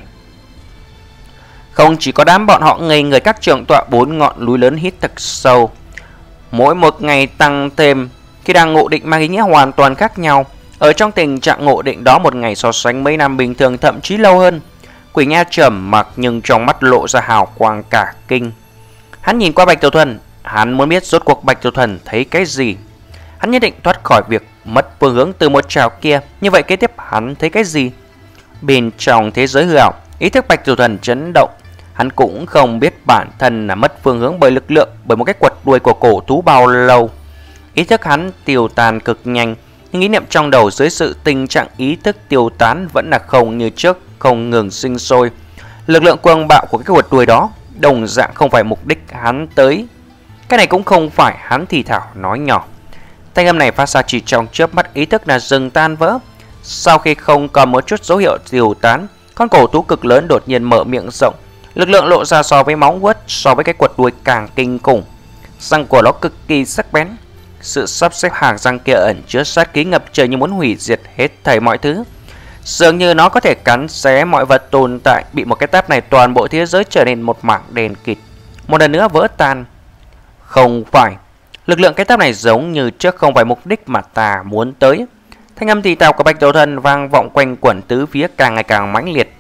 Không chỉ có đám bọn họ ngây người, các trưởng tọa bốn ngọn núi lớn hít thật sâu. Mỗi một ngày tăng thêm, khi đang ngộ định mang ý nghĩa hoàn toàn khác nhau. Ở trong tình trạng ngộ định đó, một ngày so sánh mấy năm bình thường, thậm chí lâu hơn. Quỷ Nha trầm mặc nhưng trong mắt lộ ra hào quang cả kinh. Hắn nhìn qua Bạch Tiểu Thuần, hắn muốn biết rốt cuộc Bạch Tiểu Thuần thấy cái gì. Hắn nhất định thoát khỏi việc mất phương hướng từ một trào kia. Như vậy kế tiếp hắn thấy cái gì? Bên trong thế giới hư ảo, ý thức Bạch Tiểu Thuần chấn động. Hắn cũng không biết bản thân là mất phương hướng bởi lực lượng, bởi một cái quật đuôi của cổ thú bao lâu. Ý thức hắn tiêu tan cực nhanh, nhưng ý niệm trong đầu dưới sự tình trạng ý thức tiêu tán vẫn là không như trước, không ngừng sinh sôi. Lực lượng cuồng bạo của cái quật đuôi đó đồng dạng không phải mục đích hắn tới. Cái này cũng không phải, hắn thì thảo nói nhỏ. Thanh âm này phát ra chỉ trong chớp mắt, ý thức là dừng tan vỡ. Sau khi không còn một chút dấu hiệu tiêu tán, con cổ thú cực lớn đột nhiên mở miệng rộng. Lực lượng lộ ra so với móng vuốt, so với cái quật đuôi càng kinh khủng. Răng của nó cực kỳ sắc bén. Sự sắp xếp hàng răng kia ẩn chứa sát khí ngập trời như muốn hủy diệt hết thảy mọi thứ. Dường như nó có thể cắn xé mọi vật tồn tại. Bị một cái tát này, toàn bộ thế giới trở nên một mảng đen kịt, một lần nữa vỡ tan. Không phải, lực lượng cái tát này giống như trước không phải mục đích mà ta muốn tới. Thanh âm thì tào của Bạch Tiểu Thuần vang vọng quanh quẩn tứ phía, càng ngày càng mãnh liệt.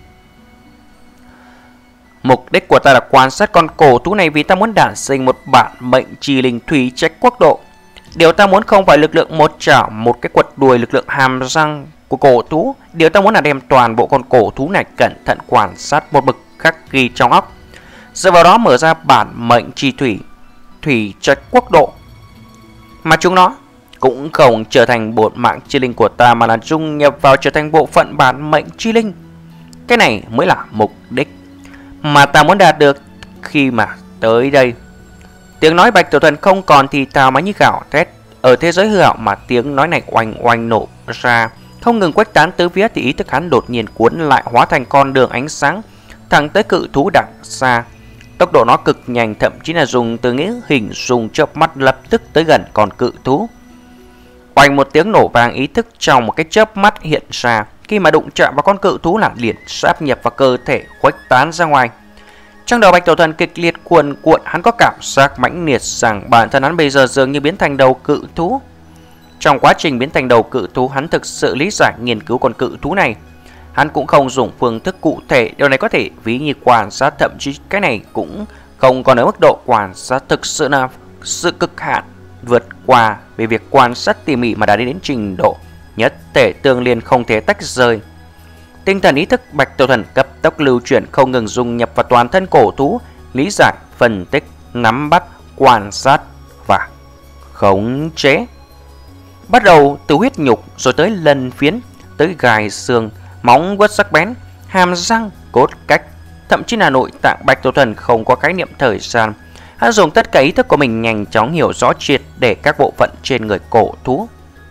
Mục đích của ta là quan sát con cổ thú này vì ta muốn đản sinh một bản mệnh chi linh thủy trạch quốc độ. Điều ta muốn không phải lực lượng một chảo, một cái quật đuôi, lực lượng hàm răng của cổ thú. Điều ta muốn là đem toàn bộ con cổ thú này cẩn thận quan sát một mực khắc ghi trong óc. Dựa vào đó mở ra bản mệnh chi thủy thủy trạch quốc độ. Mà chúng nó cũng không trở thành bộ mạng chi linh của ta, mà là dung nhập vào trở thành bộ phận bản mệnh chi linh. Cái này mới là mục đích mà ta muốn đạt được khi mà tới đây. Tiếng nói Bạch Tiểu Thuần không còn thì thào mà như gào thét. Ở thế giới hư ảo mà tiếng nói này oanh oanh nổ ra, không ngừng quét tán tứ phía, thì ý thức hắn đột nhiên cuốn lại, hóa thành con đường ánh sáng thẳng tới cự thú đằng xa. Tốc độ nó cực nhanh, thậm chí là dùng từ ngữ hình dung chớp mắt lập tức tới gần con cự thú. Oanh một tiếng nổ vang, ý thức trong một cái chớp mắt hiện ra. Khi mà đụng chạm vào con cự thú là liền sáp nhập vào cơ thể, khuếch tán ra ngoài. Trong đầu Bạch Tiểu Thuần kịch liệt cuồn cuộn, hắn có cảm giác mãnh liệt rằng bản thân hắn bây giờ dường như biến thành đầu cự thú. Trong quá trình biến thành đầu cự thú, hắn thực sự lý giải nghiên cứu con cự thú này. Hắn cũng không dùng phương thức cụ thể, điều này có thể ví như quan sát, thậm chí cái này cũng không còn ở mức độ quan sát, thực sự là sự cực hạn vượt qua về việc quan sát tỉ mỉ mà đã đi đến trình độ nhất thể tương liên không thể tách rời. Tinh thần ý thức Bạch Tiểu Thuần cấp tốc lưu chuyển, không ngừng dung nhập vào toàn thân cổ thú, lý giải, phân tích, nắm bắt, quan sát và khống chế. Bắt đầu từ huyết nhục, rồi tới lân phiến, tới gai xương, móng vuốt sắc bén, hàm răng, cốt cách, thậm chí là nội tạng. Bạch Tiểu Thuần không có khái niệm thời gian, hắn dùng tất cả ý thức của mình nhanh chóng hiểu rõ triệt để các bộ phận trên người cổ thú.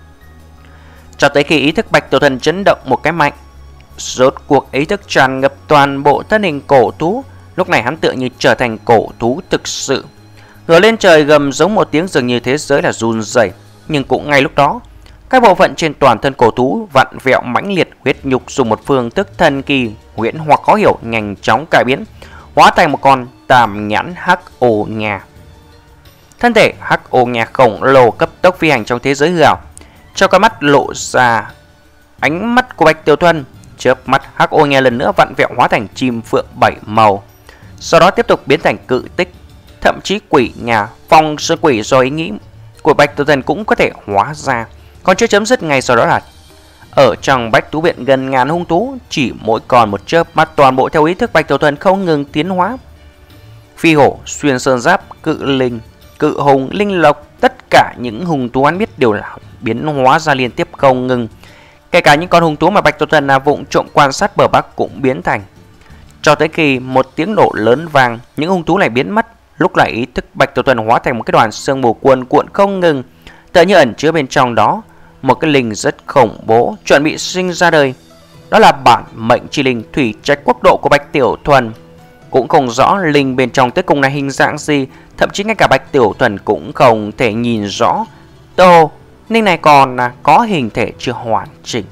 Cho tới khi ý thức Bạch Tiểu Thuần chấn động một cái mạnh, rốt cuộc ý thức tràn ngập toàn bộ thân hình cổ thú. Lúc này hắn tựa như trở thành cổ thú thực sự, ngửa lên trời gầm giống một tiếng, dường như thế giới là run rẩy. Nhưng cũng ngay lúc đó, các bộ phận trên toàn thân cổ thú vặn vẹo mãnh liệt, huyết nhục dùng một phương thức thần kỳ huyễn hoặc khó hiểu nhanh chóng cải biến, hóa thành một con tam nhãn hắc ô nha. Thân thể hắc ô nha khổng lồ cấp tốc phi hành trong thế giới hư ảo. Trong con mắt lộ ra ánh mắt của Bạch Tiểu Thuần, chớp mắt hắc ô nha lần nữa vặn vẹo hóa thành chim phượng bảy màu, sau đó tiếp tục biến thành cự tích, thậm chí quỷ nhà phong sư quỷ, do ý nghĩ của Bạch Tiểu Thuần cũng có thể hóa ra. Còn chưa chấm dứt ngay sau đó là ở trong Bách Thú Viện gần ngàn hung thú, chỉ mỗi còn một chớp mắt toàn bộ theo ý thức Bạch Tiểu Thuần không ngừng tiến hóa. Phi hổ, xuyên sơn giáp, cự linh, cự hùng, linh lộc, tất cả những hung thú hắn biết đều là biến hóa ra liên tiếp không ngừng. Kể cả những con hung thú mà Bạch Tiểu Thuần là vụng trộm quan sát bờ bắc cũng biến thành. Cho tới khi một tiếng nổ lớn vang, những hung thú lại biến mất. Lúc này ý thức Bạch Tiểu Thuần hóa thành một cái đoàn sương mù cuồn cuộn không ngừng, tựa như ẩn chứa bên trong đó một cái linh rất khủng bố chuẩn bị sinh ra đời. Đó là bản mệnh chi linh thủy trạch quốc độ của Bạch Tiểu Thuần. Cũng không rõ linh bên trong tới cùng là hình dạng gì, thậm chí ngay cả Bạch Tiểu Thuần cũng không thể nhìn rõ. Tô, linh này còn là có hình thể chưa hoàn chỉnh.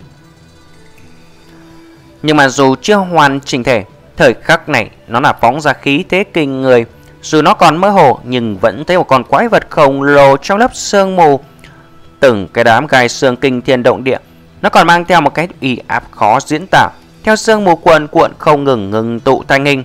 Nhưng mà dù chưa hoàn chỉnh thể, thời khắc này nó là phóng ra khí thế kinh người. Dù nó còn mơ hồ nhưng vẫn thấy một con quái vật khổng lồ trong lớp sương mù. Từng cái đám gai xương kinh thiên động địa. Nó còn mang theo một cái uy áp khó diễn tả, theo sương mù cuồn cuộn không ngừng ngừng tụ thành hình.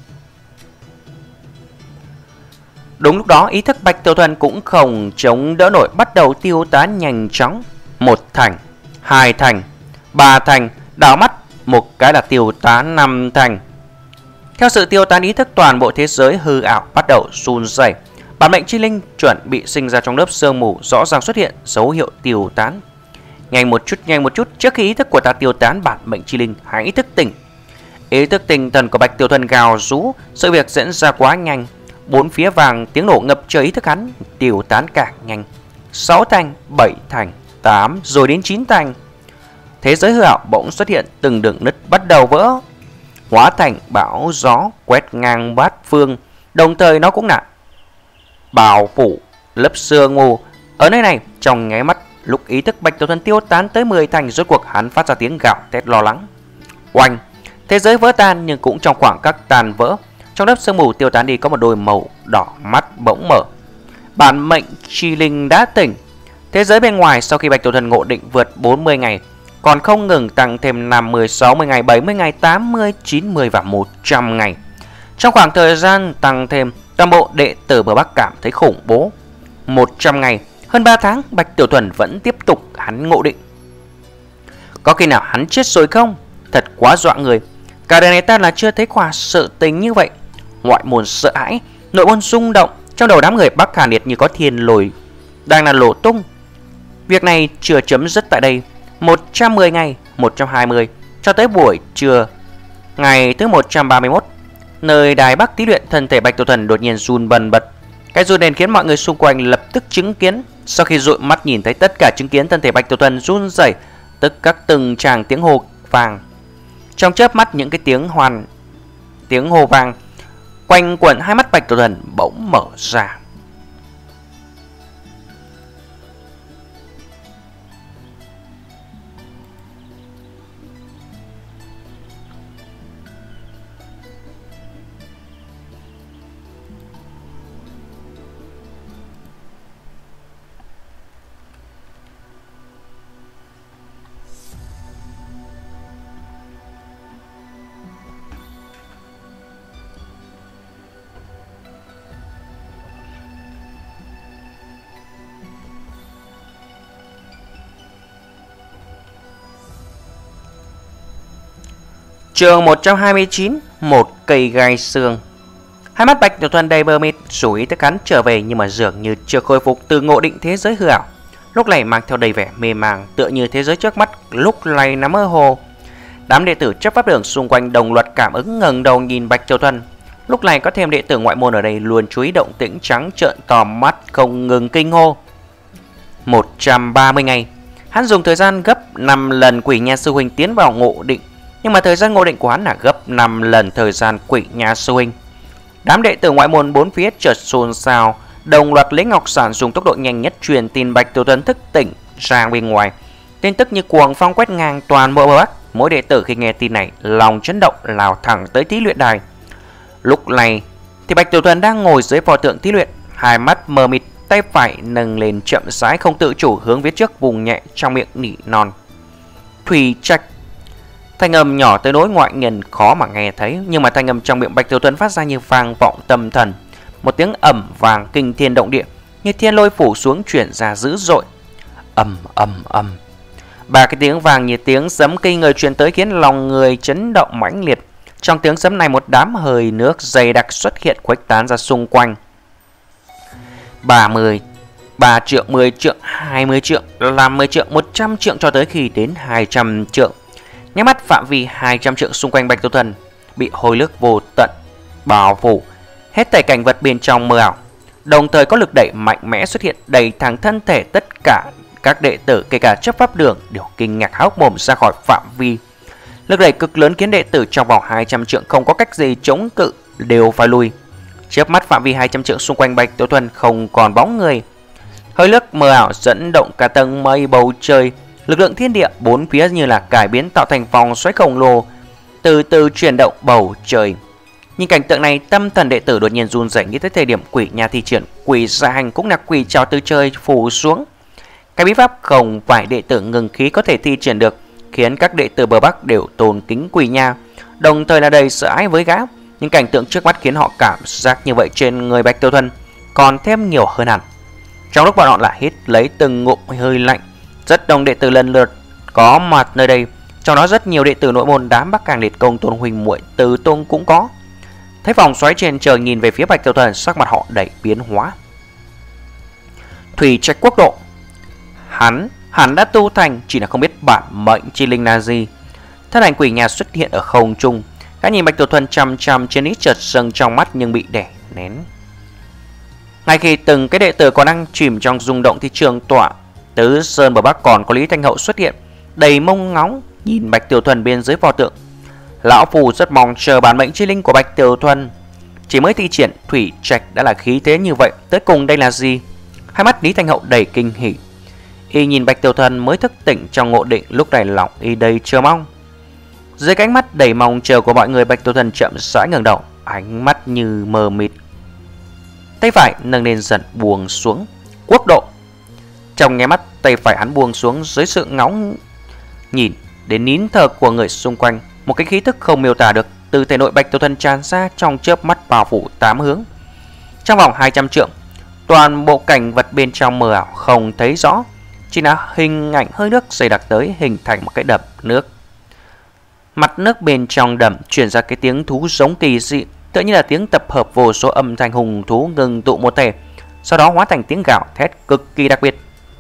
Đúng lúc đó ý thức Bạch Tiểu Thuần cũng không chống đỡ nổi, bắt đầu tiêu tán nhanh chóng. Một thành, hai thành, ba thành, đảo mắt một cái là tiêu tán năm thành. Theo sự tiêu tán ý thức, toàn bộ thế giới hư ảo bắt đầu run rẩy. Bản mệnh chi linh chuẩn bị sinh ra trong lớp sương mù rõ ràng xuất hiện dấu hiệu tiêu tán. Nhanh một chút, nhanh một chút, trước khi ý thức của ta tiêu tán, bản mệnh chi linh hãy ý thức tỉnh. Ý thức tinh thần của Bạch Tiểu Thuần gào rú, sự việc diễn ra quá nhanh. Bốn phía vàng tiếng nổ ngập trời, ý thức hắn tiêu tán càng nhanh. Sáu thành, bảy thành, tám, rồi đến chín thành. Thế giới hư ảo bỗng xuất hiện từng đường nứt bắt đầu vỡ, hóa thành bão gió quét ngang bát phương. Đồng thời nó cũng là bao phủ lớp sương mù. Ở nơi này trong nháy mắt, lúc ý thức Bạch Tiểu Thuần tiêu tán tới mười thành, rốt cuộc hắn phát ra tiếng gào thét lo lắng. Oanh, thế giới vỡ tan, nhưng cũng trong khoảng cách tàn vỡ, trong lớp sương mù tiêu tán đi có một đôi màu đỏ mắt bỗng mở. Bản mệnh chi linh đã tỉnh. Thế giới bên ngoài sau khi Bạch Tiểu Thuần ngộ định vượt bốn mươi ngày, còn không ngừng tăng thêm năm mươi, sáu mươi ngày, bảy mươi ngày, tám mươi, chín mươi và một trăm ngày. Trong khoảng thời gian tăng thêm, toàn bộ đệ tử bờ Bắc cảm thấy khủng bố. một trăm ngày, hơn ba tháng, Bạch Tiểu Thuần vẫn tiếp tục hắn ngộ định. Có khi nào hắn chết rồi không? Thật quá dọa người. Cả đời này ta là chưa thấy qua sự tình như vậy. Ngoại môn sợ hãi, nội môn rung động. Trong đầu đám người Bắc Hà Liệt như có thiên lồi đang là nổ tung. Việc này chưa chấm dứt tại đây. một trăm mười ngày, một trăm hai mươi, cho tới buổi trưa ngày thứ một trăm ba mươi mốt, nơi đài Bắc Tí Luyện, thân thể Bạch Tiểu Thuần đột nhiên run bần bật. Cái run đèn khiến mọi người xung quanh lập tức chứng kiến. Sau khi dụi mắt nhìn thấy tất cả chứng kiến thân thể Bạch Tiểu Thuần run rẩy, tức các từng tràng tiếng hô vàng. Trong chớp mắt, những cái tiếng hoàn tiếng hô vàng quanh quẩn, hai mắt Bạch Tiểu Thuần bỗng mở ra. Chương một trăm hai mươi chín, một cây gai xương. Hai mắt Bạch Tiểu Thuần đầy bờ mịt, dù ý thức hắn trở về nhưng mà dường như chưa khôi phục từ ngộ định thế giới hư ảo. Lúc này mang theo đầy vẻ mê màng, tựa như thế giới trước mắt lúc này nằm mơ hồ. Đám đệ tử chấp pháp đường xung quanh đồng loạt cảm ứng, ngẩng đầu nhìn Bạch Tiểu Thuần. Lúc này có thêm đệ tử ngoại môn ở đây luôn chú ý động tĩnh, trắng trợn to mắt không ngừng kinh hô. một trăm ba mươi ngày. Hắn dùng thời gian gấp năm lần Quỷ Nha sư huynh tiến vào ngộ định, nhưng mà thời gian ngộ định của hắn là gấp năm lần thời gian Quỷ Nha sư huynh. Đám đệ tử ngoại môn bốn phía chợt xôn xao, đồng loạt lấy ngọc sản dùng tốc độ nhanh nhất truyền tin Bạch Tiểu Thuần thức tỉnh ra bên ngoài. Tin tức như cuồng phong quét ngang toàn bộ bờ Bắc. Mỗi đệ tử khi nghe tin này lòng chấn động, lao thẳng tới Thí Luyện đài. Lúc này thì Bạch Tiểu Thuần đang ngồi dưới pho tượng Thí Luyện, hai mắt mờ mịt, tay phải nâng lên chậm rãi không tự chủ hướng phía trước, vùng nhẹ trong miệng nỉ non. Thủy Trạch. Thanh âm nhỏ tới nỗi ngoại nhân khó mà nghe thấy, nhưng mà thanh âm trong miệng Bạch Tiểu Thuần phát ra như vang vọng tâm thần. Một tiếng ầm vang kinh thiên động địa, như thiên lôi phủ xuống chuyển ra dữ dội. Ầm ầm ầm, ba cái tiếng vàng như tiếng sấm kinh người truyền tới khiến lòng người chấn động mãnh liệt. Trong tiếng sấm này, một đám hơi nước dày đặc xuất hiện khuếch tán ra xung quanh. ba mươi, ba trượng, mười trượng, hai mươi trượng, năm mươi trượng, một trăm trượng cho tới khi đến hai trăm trượng. Nhắm mắt phạm vi hai trăm trượng xung quanh Bạch Tiểu Thuần bị hồi nước vô tận bao phủ, hết thảy cảnh vật bên trong mơ ảo. Đồng thời có lực đẩy mạnh mẽ xuất hiện đầy thẳng thân thể tất cả các đệ tử, kể cả chấp pháp đường đều kinh ngạc há hốc mồm ra khỏi phạm vi. Lực đẩy cực lớn khiến đệ tử trong vòng hai trăm trượng không có cách gì chống cự, đều phải lùi. Chớp mắt phạm vi hai trăm trượng xung quanh Bạch Tiểu Thuần không còn bóng người. Hơi nước mờ ảo dẫn động cả tầng mây bầu trời, lực lượng thiên địa bốn phía như là cải biến tạo thành vòng xoáy khổng lồ, từ từ chuyển động bầu trời. Nhìn cảnh tượng này, tâm thần đệ tử đột nhiên run rẩy, nghĩ tới thời điểm quỷ nhà thi triển quỷ gia hành cũng là quỷ trào từ trời phủ xuống. Cái bí pháp không phải đệ tử ngừng khí có thể thi triển được, khiến các đệ tử bờ Bắc đều tôn kính quỷ nha, đồng thời là đầy sợ hãi với gã. Những cảnh tượng trước mắt khiến họ cảm giác như vậy trên người Bạch Tiểu Thuần còn thêm nhiều hơn hẳn. Trong lúc bọn họ lại hít lấy từng ngụm hơi lạnh, rất đông đệ tử lần lượt có mặt nơi đây, trong đó rất nhiều đệ tử nội môn đám Bắc Càng Liệt Công Tôn huynh muội Từ Tôn cũng có. Thấy vòng xoáy trên trời, nhìn về phía Bạch Tiểu Thuần, sắc mặt họ đầy biến hóa. Thủy Trạch Quốc độ, hắn hắn đã tu thành, chỉ là không biết bản mệnh chi linh là gì. Thân ảnh quỷ nhà xuất hiện ở không trung, gã nhìn Bạch Tiểu Thuần chăm chăm, trên ít chợt dâng trong mắt nhưng bị đè nén. Ngay khi từng cái đệ tử còn đang chìm trong rung động thì trường tọa Tứ Sơn bờ Bắc còn có Lý Thanh Hậu xuất hiện, đầy mông ngóng nhìn Bạch Tiểu Thuần bên dưới pho tượng. Lão phù rất mong chờ bản mệnh chi linh của Bạch Tiểu Thuần. Chỉ mới thi triển Thủy Trạch đã là khí thế như vậy, tới cùng đây là gì? Hai mắt Lý Thanh Hậu đầy kinh hỉ. Y nhìn Bạch Tiểu Thuần mới thức tỉnh trong ngộ định, lúc này lòng y đầy chờ mong. Dưới cái ánh mắt đầy mong chờ của mọi người, Bạch Tiểu Thuần chậm rãi ngẩng đầu, ánh mắt như mờ mịt. Tay phải nâng lên dần buông xuống. Quốc độ. Trong nháy mắt, tay phải hắn buông xuống dưới sự ngóng nhìn đến nín thở của người xung quanh. Một cái khí thức không miêu tả được từ thể nội Bạch Tiểu Thuần tràn ra, trong chớp mắt bao phủ tám hướng. Trong vòng hai trăm trượng, toàn bộ cảnh vật bên trong mờ ảo không thấy rõ, chỉ là hình ảnh hơi nước dày đặc tới hình thành một cái đầm nước. Mặt nước bên trong đầm truyền ra cái tiếng thú giống kỳ dị, tựa như là tiếng tập hợp vô số âm thanh hùng thú ngừng tụ một thể, sau đó hóa thành tiếng gào thét cực kỳ đặc biệt.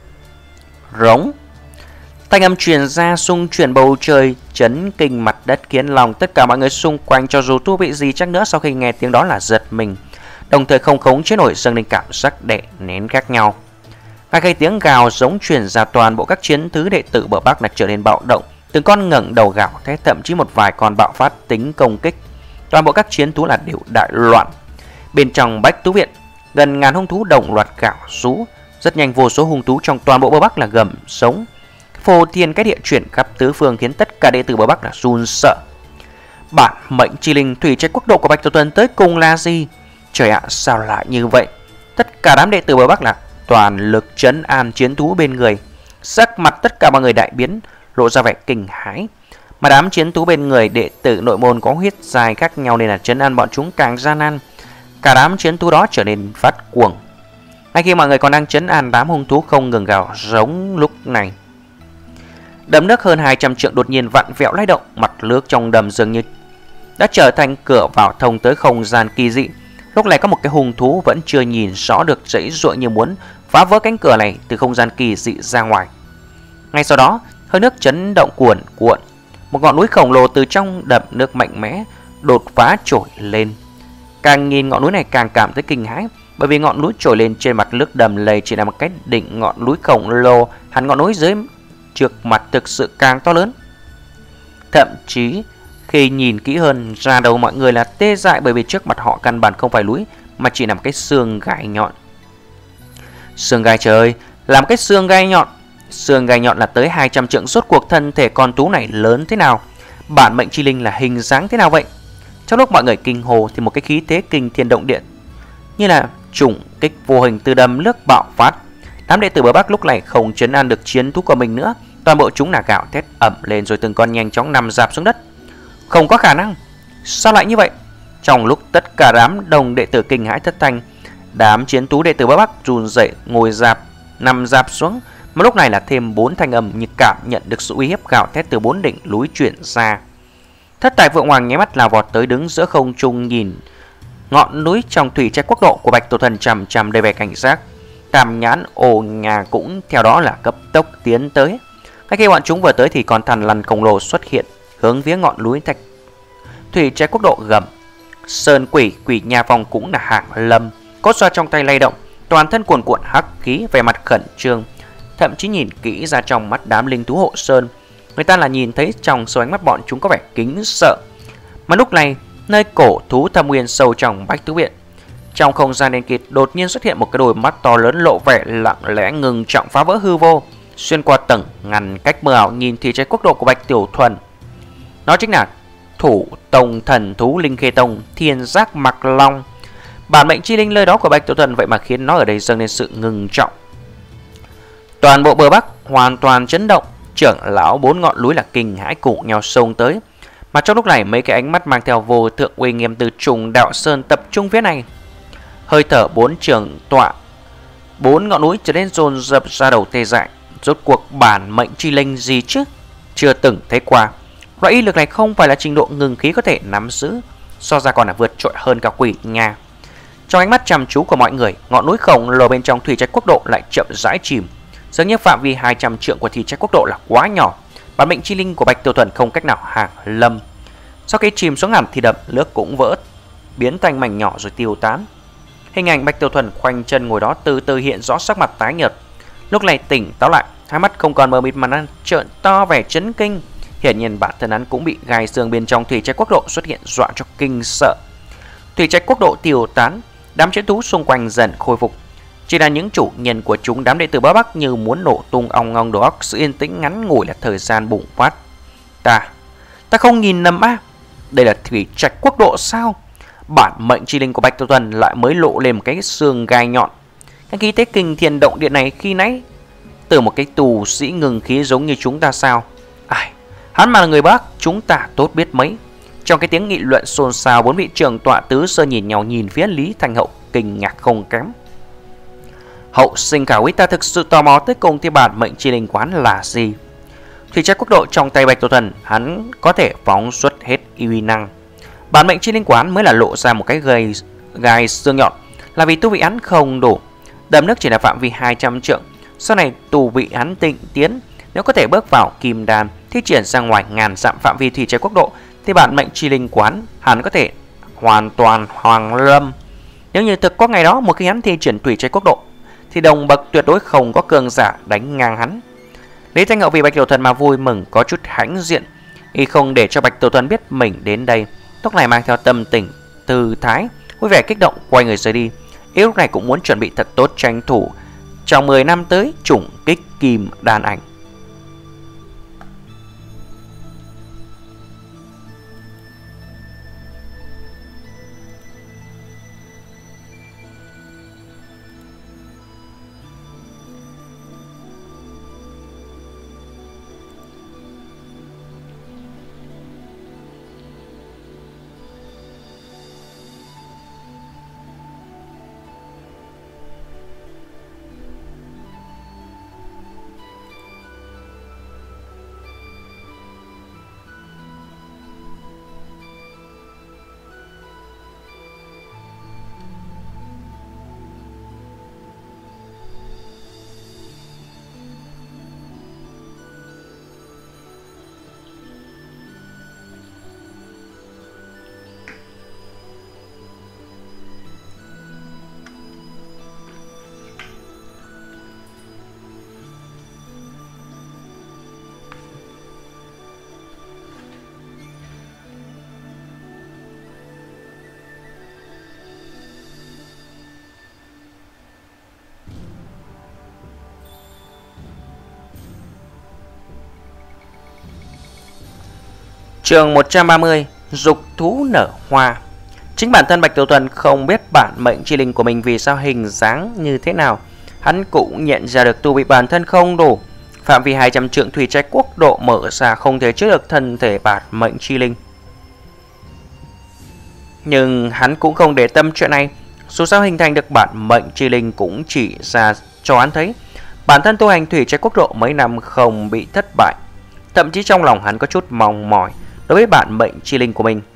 Rống. Thanh âm truyền ra xung chuyển bầu trời, chấn kinh mặt đất, khiến lòng tất cả mọi người xung quanh, cho dù tu vị gì chắc nữa, sau khi nghe tiếng đó là giật mình, đồng thời không khống chế nổi dâng lên cảm giác đè nén khác nhau. Ngay khi tiếng gào giống truyền ra, toàn bộ các chiến thứ đệ tử bờ Bắc là trở nên bạo động, từng con ngẩng đầu gào thét, thậm chí một vài con bạo phát tính công kích. Toàn bộ các chiến thú là đều đại loạn. Bên trong Bách Tú Viện, gần ngàn hung thú đồng loạt gào rú. Rất nhanh vô số hung thú trong toàn bộ bờ Bắc là gầm sống. Phô thiên cái địa chuyển khắp tứ phương, khiến tất cả đệ tử bờ Bắc là run sợ. Bản mệnh chi linh Thủy Trạch Quốc độ của Bạch Tiểu Thuần tới cùng là gì? Trời ạ, sao lại như vậy? Tất cả đám đệ tử bờ Bắc là toàn lực trấn an chiến thú bên người. Sắc mặt tất cả mọi người đại biến, lộ ra vẻ kinh hãi. Mà đám chiến thú bên người đệ tử nội môn có huyết dài khác nhau nên là trấn an bọn chúng càng gian nan. Cả đám chiến thú đó trở nên phát cuồng. Ngay khi mọi người còn đang trấn an đám hung thú không ngừng gào giống, lúc này đầm nước hơn hai trăm trượng đột nhiên vặn vẹo lay động, mặt nước trong đầm dường như đã trở thành cửa vào thông tới không gian kỳ dị. Lúc này có một cái hung thú vẫn chưa nhìn rõ được, giãy giụa như muốn phá vỡ cánh cửa này từ không gian kỳ dị ra ngoài. Ngay sau đó, hơi nước chấn động cuồn cuộn, một ngọn núi khổng lồ từ trong đầm nước mạnh mẽ đột phá trồi lên. Càng nhìn ngọn núi này càng cảm thấy kinh hãi, bởi vì ngọn núi trồi lên trên mặt nước đầm lầy chỉ là một cái đỉnh ngọn núi khổng lồ, hẳn ngọn núi dưới trước mặt thực sự càng to lớn. Thậm chí khi nhìn kỹ hơn, ra đầu mọi người là tê dại, bởi vì trước mặt họ căn bản không phải núi mà chỉ là một cái xương gai nhọn. Xương gai, trời ơi, là một cái xương gai nhọn. Xương gai nhọn là tới hai trăm trượng, rốt cuộc thân thể con thú này lớn thế nào? Bản mệnh chi linh là hình dáng thế nào vậy? Trong lúc mọi người kinh hồ thì một cái khí thế kinh thiên động địa như là trùng kích vô hình từ đầm nước bạo phát. Đám đệ tử bờ Bắc lúc này không trấn an được chiến thú của mình nữa, toàn bộ chúng là gào thét ẩm lên, rồi từng con nhanh chóng nằm rạp xuống đất. Không có khả năng, sao lại như vậy? Trong lúc tất cả đám đồng đệ tử kinh hãi thất thanh, Đám chiến tú đệ tử Bắc Bắc run rẩy ngồi dạp, nằm dạp xuống. Mà lúc này là thêm bốn thanh âm như cảm nhận được sự uy hiếp gào thét từ bốn đỉnh núi chuyển ra. Thất Tài Phượng Hoàng nháy mắt là vọt tới đứng giữa không trung, nhìn ngọn núi trong thủy trạch quốc độ của Bạch Tổ Thần chằm chằm đầy vẻ cảnh giác. Tam nhãn ồ nhà cũng theo đó là cấp tốc tiến tới. Ngay khi bọn chúng vừa tới thì con thằn lằn khổng lồ xuất hiện hướng phía ngọn núi thạch thủy trạch quốc độ gầm. Sơn quỷ quỷ nhà vòng cũng là hàng lâm, cốt xoa trong tay lay động, toàn thân cuồn cuộn hắc khí, về mặt khẩn trương. Thậm chí nhìn kỹ ra trong mắt đám linh thú hộ sơn, người ta là nhìn thấy trong số ánh mắt bọn chúng có vẻ kính sợ. Mà lúc này, nơi cổ thú thâm nguyên sâu trong Bách Thú Viện, trong không gian đen kịt đột nhiên xuất hiện một cái đôi mắt to lớn lộ vẻ lặng lẽ ngừng trọng phá vỡ hư vô, xuyên qua tầng ngăn cách mờ ảo nhìn thủy trạch quốc độ của Bạch Tiểu Thuần. Nó chính là thủ tông thần thú Linh Khê Tông Thiên Giác Mặc Long. Bản mệnh chi linh nơi đó của Bạch Tiểu Thuần vậy mà khiến nó ở đây dâng lên sự ngừng trọng. Toàn bộ bờ Bắc hoàn toàn chấn động, trưởng lão bốn ngọn núi là kinh hãi cùng nhau xông tới. Mà trong lúc này mấy cái ánh mắt mang theo vô thượng uy nghiêm từ Trùng Đạo Sơn tập trung phía này. Hơi thở bốn trường tọa bốn ngọn núi trở nên dồn dập ra đầu tê dại. Rốt cuộc bản mệnh chi linh gì chứ? Chưa từng thấy qua. Loại y lực này không phải là trình độ ngừng khí có thể nắm giữ, so ra còn là vượt trội hơn cả quỷ nha. Trong ánh mắt chăm chú của mọi người, ngọn núi khổng lồ bên trong thủy trạch quốc độ lại chậm rãi chìm. Dường như phạm vi hai trăm trượng của thủy trạch quốc độ là quá nhỏ, bản mệnh chi linh của Bạch Tiểu Thuần không cách nào hàng lâm. Sau khi chìm xuống hẳn thì đập nước cũng vỡ, biến thành mảnh nhỏ rồi tiêu tán. Hình ảnh Bạch Tiểu Thuần khoanh chân ngồi đó từ từ hiện rõ sắc mặt tái nhợt. Lúc này tỉnh táo lại, hai mắt không còn mờ mịt mà đang trợn to vẻ chấn kinh. Hiển nhiên bản thân hắn cũng bị gai xương bên trong thủy trạch quốc độ xuất hiện dọa cho kinh sợ. Thủy trạch quốc độ tiêu tán, đám chiến thú xung quanh dần khôi phục. Chỉ là những chủ nhân của chúng, đám đệ tử Bắc Bắc như muốn nổ tung ong ong đầu óc. Sự yên tĩnh ngắn ngủi là thời gian bùng phát. Ta, ta không nhìn nhầm á, đây là thủy trạch quốc độ sao? Bản mệnh chi linh của Bạch Tiểu Thuần lại mới lộ lên một cái xương gai nhọn. Cái khí thế kinh thiên động địa này khi nãy từ một cái tù sĩ ngừng khí giống như chúng ta sao? Ai, hắn mà là người Bắc, chúng ta tốt biết mấy. Trong cái tiếng nghị luận xôn xao, bốn vị trưởng tọa tứ sơn nhìn nhau, nhìn phía Lý Thanh Hậu kinh ngạc không kém. Hậu sinh khảo ý, ta thực sự tò mò tới cùng thì bản mệnh chi linh quán là gì? Thủy trạch quốc độ trong tay Bạch Tiểu Thuần, hắn có thể phóng xuất hết uy năng. Bản mệnh chi linh quán mới là lộ ra một cái gai gai xương nhọn, là vì tu vị hắn không đủ. Đầm nước chỉ là phạm vi hai trăm trượng. Sau này tu vị hắn tịnh tiến, nếu có thể bước vào kim đan, thi triển ra ngoài ngàn dặm phạm vi thủy trạch quốc độ, thì bản mệnh chi linh quán hắn có thể hoàn toàn hoàng lâm. Nếu như thực có ngày đó, một khi hắn thi triển thủy trạch quốc độ, thì đồng bậc tuyệt đối không có cường giả đánh ngang hắn. Lý Thanh Hậu vì Bạch Tiểu Thuần mà vui mừng có chút hãnh diện, y không để cho Bạch Tiểu Thuần biết mình đến đây. Lúc này mang theo tâm tình tư thái vui vẻ kích động quay người rời đi. Y lúc này cũng muốn chuẩn bị thật tốt tranh thủ trong mười năm tới chủng kích kim đan ảnh. Chương một trăm ba mươi, dục thú nở hoa. Chính bản thân Bạch Tiểu Thuần không biết bản mệnh chi linh của mình vì sao hình dáng như thế nào. Hắn cũng nhận ra được tu vị bản thân không đủ. Phạm vi hai trăm trượng thủy trạch quốc độ mở ra không thể chứa được thân thể bản mệnh chi linh. Nhưng hắn cũng không để tâm chuyện này. Dù sao hình thành được bản mệnh chi linh cũng chỉ ra cho hắn thấy bản thân tu hành thủy trái quốc độ mấy năm không bị thất bại. Thậm chí trong lòng hắn có chút mong mỏi đối với bản mệnh chi linh của mình.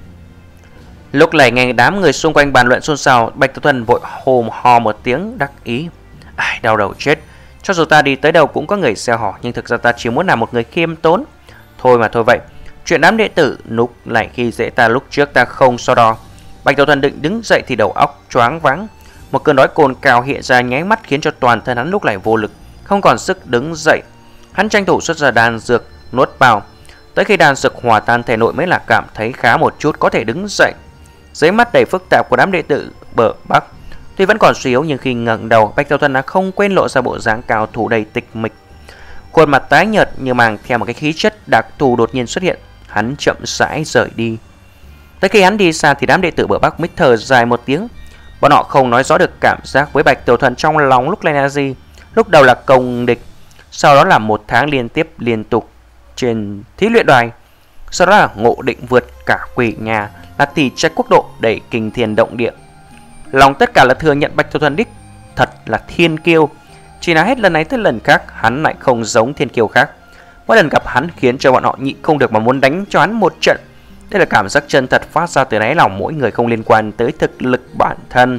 Lúc này nghe đám người xung quanh bàn luận xôn xao, Bạch Tiểu Thuần vội hồm hò một tiếng đắc ý. Ai, đau đầu chết. Cho dù ta đi tới đâu cũng có người gieo họ, nhưng thực ra ta chỉ muốn làm một người khiêm tốn. Thôi mà thôi vậy. Chuyện đám đệ tử lúc lại khi dễ ta lúc trước ta không so đo. Bạch Tiểu Thuần định đứng dậy thì đầu óc choáng váng. Một cơn đói cồn cào hiện ra nháy mắt khiến cho toàn thân hắn lúc này vô lực, không còn sức đứng dậy. Hắn tranh thủ xuất ra đan dược nuốt vào. Tới khi đan dược hòa tan thể nội mới là cảm thấy khá một chút, có thể đứng dậy. Dưới mắt đầy phức tạp của đám đệ tử bờ Bắc, tuy vẫn còn suy yếu nhưng khi ngẩng đầu, Bạch Tiểu Thuần đã không quên lộ ra bộ dáng cao thủ đầy tịch mịch. Khuôn mặt tái nhợt như mang theo một cái khí chất đặc thù đột nhiên xuất hiện. Hắn chậm rãi rời đi. Tới khi hắn đi xa thì đám đệ tử bờ Bắc mới thở dài một tiếng. Bọn họ không nói rõ được cảm giác với Bạch Tiểu Thuần trong lòng lúc này là gì. Lúc đầu là công địch, sau đó là một tháng liên tiếp liên tục trên thí luyện đài, sau đó là ngộ định vượt cả quỷ nhà, là tỷ trách quốc độ đẩy kinh thiên động địa. Lòng tất cả là thừa nhận Bạch Tiểu Thuần đích thật là thiên kiêu. Chỉ là hết lần này tới lần khác hắn lại không giống thiên kiêu khác. Mỗi lần gặp hắn khiến cho bọn họ nhịn không được mà muốn đánh cho hắn một trận. Đây là cảm giác chân thật phát ra từ đáy lòng mỗi người, không liên quan tới thực lực bản thân.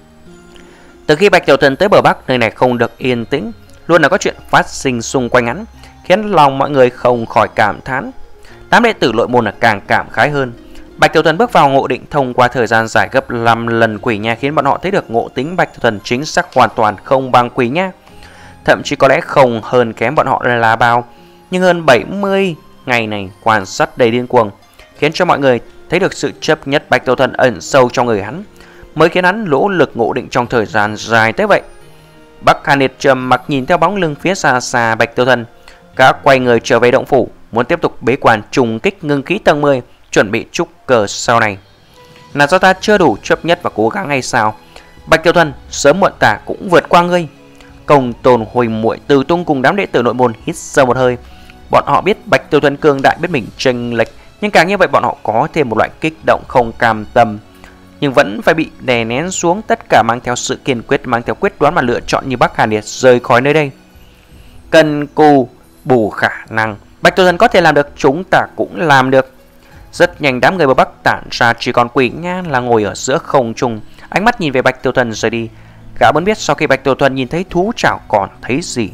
Từ khi Bạch Tiểu Thuần tới bờ Bắc, nơi này không được yên tĩnh, luôn là có chuyện phát sinh xung quanh hắn, khiến lòng mọi người không khỏi cảm thán. Đám đệ tử nội môn là càng cảm khái hơn. Bạch Tiểu Thuần bước vào ngộ định thông qua thời gian dài gấp năm lần quỷ nha, khiến bọn họ thấy được ngộ tính Bạch Tiểu Thuần chính xác hoàn toàn không bằng quỷ nha. Thậm chí có lẽ không hơn kém bọn họ là bao. Nhưng hơn bảy mươi ngày này quan sát đầy điên cuồng, khiến cho mọi người thấy được sự chấp nhất Bạch Tiểu Thuần ẩn sâu trong người hắn, mới khiến hắn nỗ lực ngộ định trong thời gian dài tới vậy. Bắc Hàn Liệt trầm mặc nhìn theo bóng lưng phía xa xa Bạch Tiểu Thuần, cả quay người trở về động phủ, muốn tiếp tục bế quan trùng kích ngưng khí tầng mười, chuẩn bị trúc cơ sau này. Là do ta chưa đủ chấp nhất và cố gắng hay sao? Bạch Tiểu Thuần, sớm muộn ta cũng vượt qua ngươi. Công Tôn Huỳnh muội Từ Tung cùng đám đệ tử nội môn hít sâu một hơi. Bọn họ biết Bạch Tiểu Thuần cường đại, biết mình chênh lệch, nhưng càng như vậy bọn họ có thêm một loại kích động không cam tâm, nhưng vẫn phải bị đè nén xuống, tất cả mang theo sự kiên quyết, mang theo quyết đoán mà lựa chọn như Bắc Hàn Liệt rời khỏi nơi đây. Cần cù bù khả năng, Bạch Tiểu Thuần có thể làm được, chúng ta cũng làm được. Rất nhanh đám người bờ Bắc tản ra, chỉ còn quỷ nha là ngồi ở giữa không trung, ánh mắt nhìn về Bạch Tiểu Thuần rời đi. Gã muốn biết sau khi Bạch Tiểu Thuần nhìn thấy thú chảo còn thấy gì.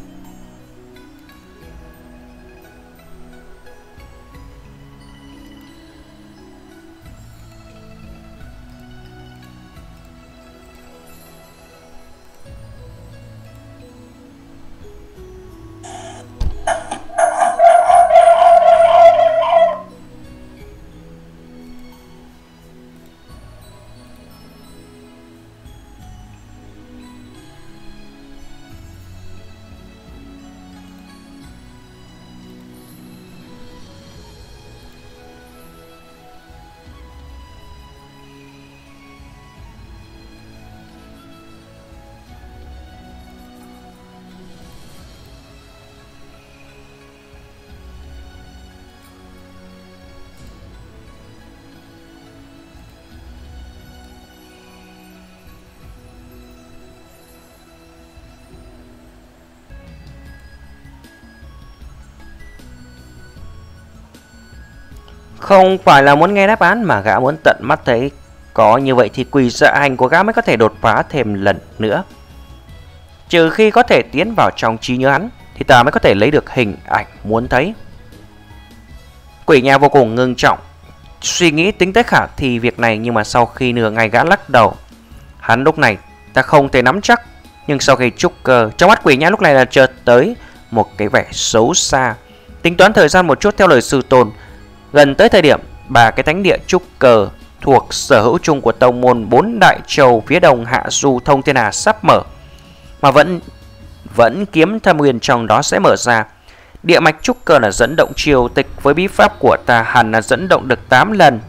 Không phải là muốn nghe đáp án mà gã muốn tận mắt thấy. Có như vậy thì quỷ dạ hành của gã mới có thể đột phá thêm lần nữa. Trừ khi có thể tiến vào trong trí nhớ hắn thì ta mới có thể lấy được hình ảnh muốn thấy. Quỷ nha vô cùng ngưng trọng, suy nghĩ tính tới khả thi việc này, nhưng mà sau khi nửa ngày gã lắc đầu. Hắn lúc này ta không thể nắm chắc. Nhưng sau khi trúc cơ, trong mắt quỷ nha lúc này là chợt tới một cái vẻ xấu xa. Tính toán thời gian một chút, theo lời sư tôn, gần tới thời điểm ba cái thánh địa trúc cơ thuộc sở hữu chung của tông môn bốn đại châu phía đông hạ du thông thiên hà sắp mở, mà vẫn vẫn kiếm thâm nguyên trong đó sẽ mở ra. Địa mạch trúc cơ là dẫn động triều tịch, với bí pháp của ta hẳn là dẫn động được tám lần.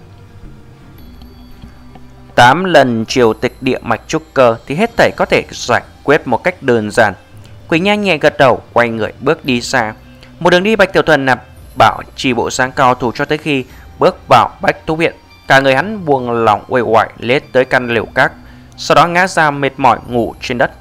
tám lần triều tịch địa mạch trúc cơ thì hết thảy có thể giải quyết một cách đơn giản. Quỷ nha nhẹ gật đầu, quay người bước đi xa. Một đường đi Bạch Tiểu Thuần nạp bảo chỉ bộ sáng cao thủ cho tới khi bước vào Bách Thú Viện, cả người hắn buông lỏng uể oải lết tới căn liều các. sau đó ngã ra mệt mỏi ngủ trên đất.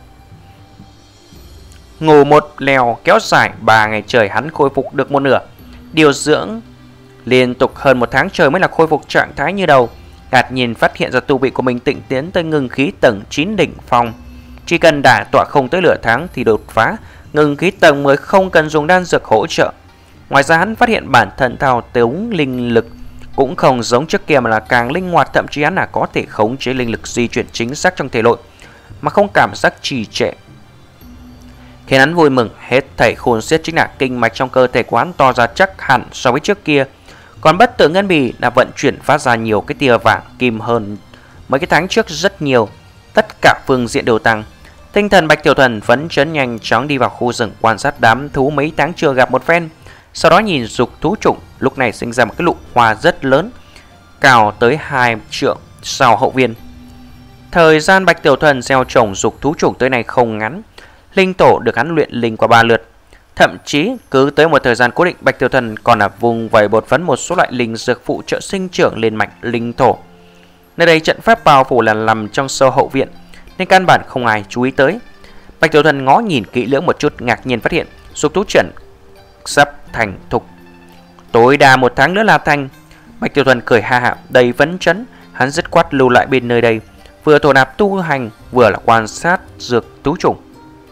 Ngủ một lèo kéo dài ba ngày trời, hắn khôi phục được một nửa. Điều dưỡng liên tục hơn một tháng trời mới là khôi phục trạng thái như đầu. Ngạc nhiên phát hiện ra tu vị của mình tịnh tiến tới ngưng khí tầng chín đỉnh phong. Chỉ cần đả tọa không tới nửa tháng thì đột phá ngưng khí tầng mười, không cần dùng đan dược hỗ trợ. Ngoài ra hắn phát hiện bản thân thao túng linh lực cũng không giống trước kia mà là càng linh hoạt, thậm chí hắn là có thể khống chế linh lực di chuyển chính xác trong thể nội mà không cảm giác trì trệ. Khiến hắn vui mừng hết thảy khôn xiết chính là kinh mạch trong cơ thể của hắn to ra chắc hẳn so với trước kia. Còn bất tử ngân bì là vận chuyển phát ra nhiều cái tia vàng kim hơn mấy cái tháng trước rất nhiều. Tất cả phương diện đều tăng. Tinh thần Bạch Tiểu Thuần phấn chấn, nhanh chóng đi vào khu rừng quan sát đám thú mấy tháng chưa gặp một phen. Sau đó nhìn dục thú trùng, lúc này sinh ra một cái lụ hoa rất lớn, cao tới hai trượng sau hậu viên. Thời gian Bạch Tiểu Thuần gieo trồng dục thú trùng tới này không ngắn. Linh tổ được hắn luyện linh qua ba lượt. Thậm chí cứ tới một thời gian cố định, Bạch Tiểu Thuần còn là vùng vầy bột phấn một số loại linh dược phụ trợ sinh trưởng lên mạch linh thổ. Nơi đây trận pháp bao phủ là nằm trong sâu hậu viện nên căn bản không ai chú ý tới. Bạch Tiểu Thuần ngó nhìn kỹ lưỡng một chút, ngạc nhiên phát hiện dục thú trận sắp thành thục, tối đa một tháng nữa là thành. Bạch Tiểu Thuần cười ha ha đầy phấn chấn, hắn dứt khoát lưu lại bên nơi đây, vừa thổ nạp tu hành vừa là quan sát dược thú trùng.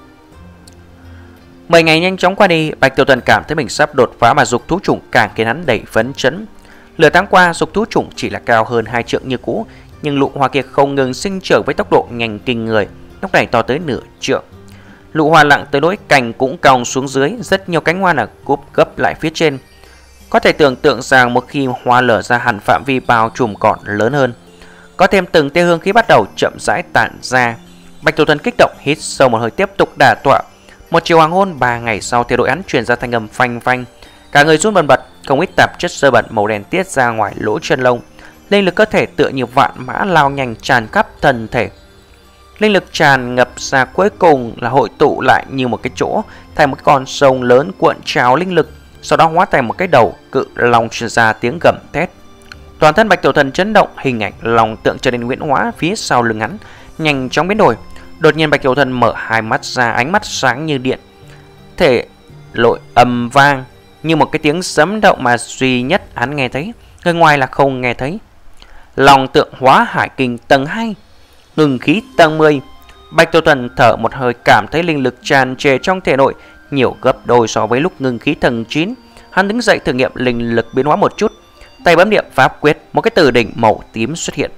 Mười ngày nhanh chóng qua đi, Bạch Tiểu Thuần cảm thấy mình sắp đột phá mà dục thú trùng càng khiến hắn đầy phấn chấn. Lửa tháng qua dục thú trùng chỉ là cao hơn hai trượng như cũ, nhưng lụ hoa kia không ngừng sinh trưởng với tốc độ nhanh kinh người, lúc này to tới nửa trượng. Lụ hoa lặng tới nỗi cành cũng cong xuống dưới, rất nhiều cánh hoa là cúp gấp lại phía trên. Có thể tưởng tượng rằng một khi hoa lở ra hẳn phạm vi bao trùm còn lớn hơn. Có thêm từng tia hương khí bắt đầu chậm rãi tản ra. Bạch Tiểu Thuần kích động hít sâu một hơi, tiếp tục đả tọa. Một chiều hoàng hôn ba ngày sau thì đội hắn truyền ra thanh âm phanh phanh, cả người run bần bật, không ít tạp chất dơ bẩn màu đen tiết ra ngoài lỗ chân lông. Linh lực cơ thể tựa như vạn mã lao nhanh tràn khắp thân thể. Linh lực tràn ngập ra cuối cùng là hội tụ lại như một cái chỗ thành một con sông lớn cuộn trào linh lực, sau đó hóa thành một cái đầu cự long truyền ra tiếng gầm thét. Toàn thân Bạch Tiểu Thuần chấn động, hình ảnh long tượng trở nên huyễn hóa phía sau lưng hắn nhanh chóng biến đổi. Đột nhiên Bạch Tiểu Thuần mở hai mắt ra, ánh mắt sáng như điện, thể lội ầm vang như một cái tiếng sấm động mà duy nhất hắn nghe thấy, người ngoài là không nghe thấy. Long tượng hóa hải kinh tầng hai, ngừng khí tầng mười. Bạch Tiểu Thuần thở một hơi, cảm thấy linh lực tràn trề trong thể nội nhiều gấp đôi so với lúc ngừng khí tầng chín. Hắn đứng dậy thử nghiệm linh lực biến hóa một chút, tay bấm niệm pháp quyết, một cái từ đỉnh màu tím xuất hiện.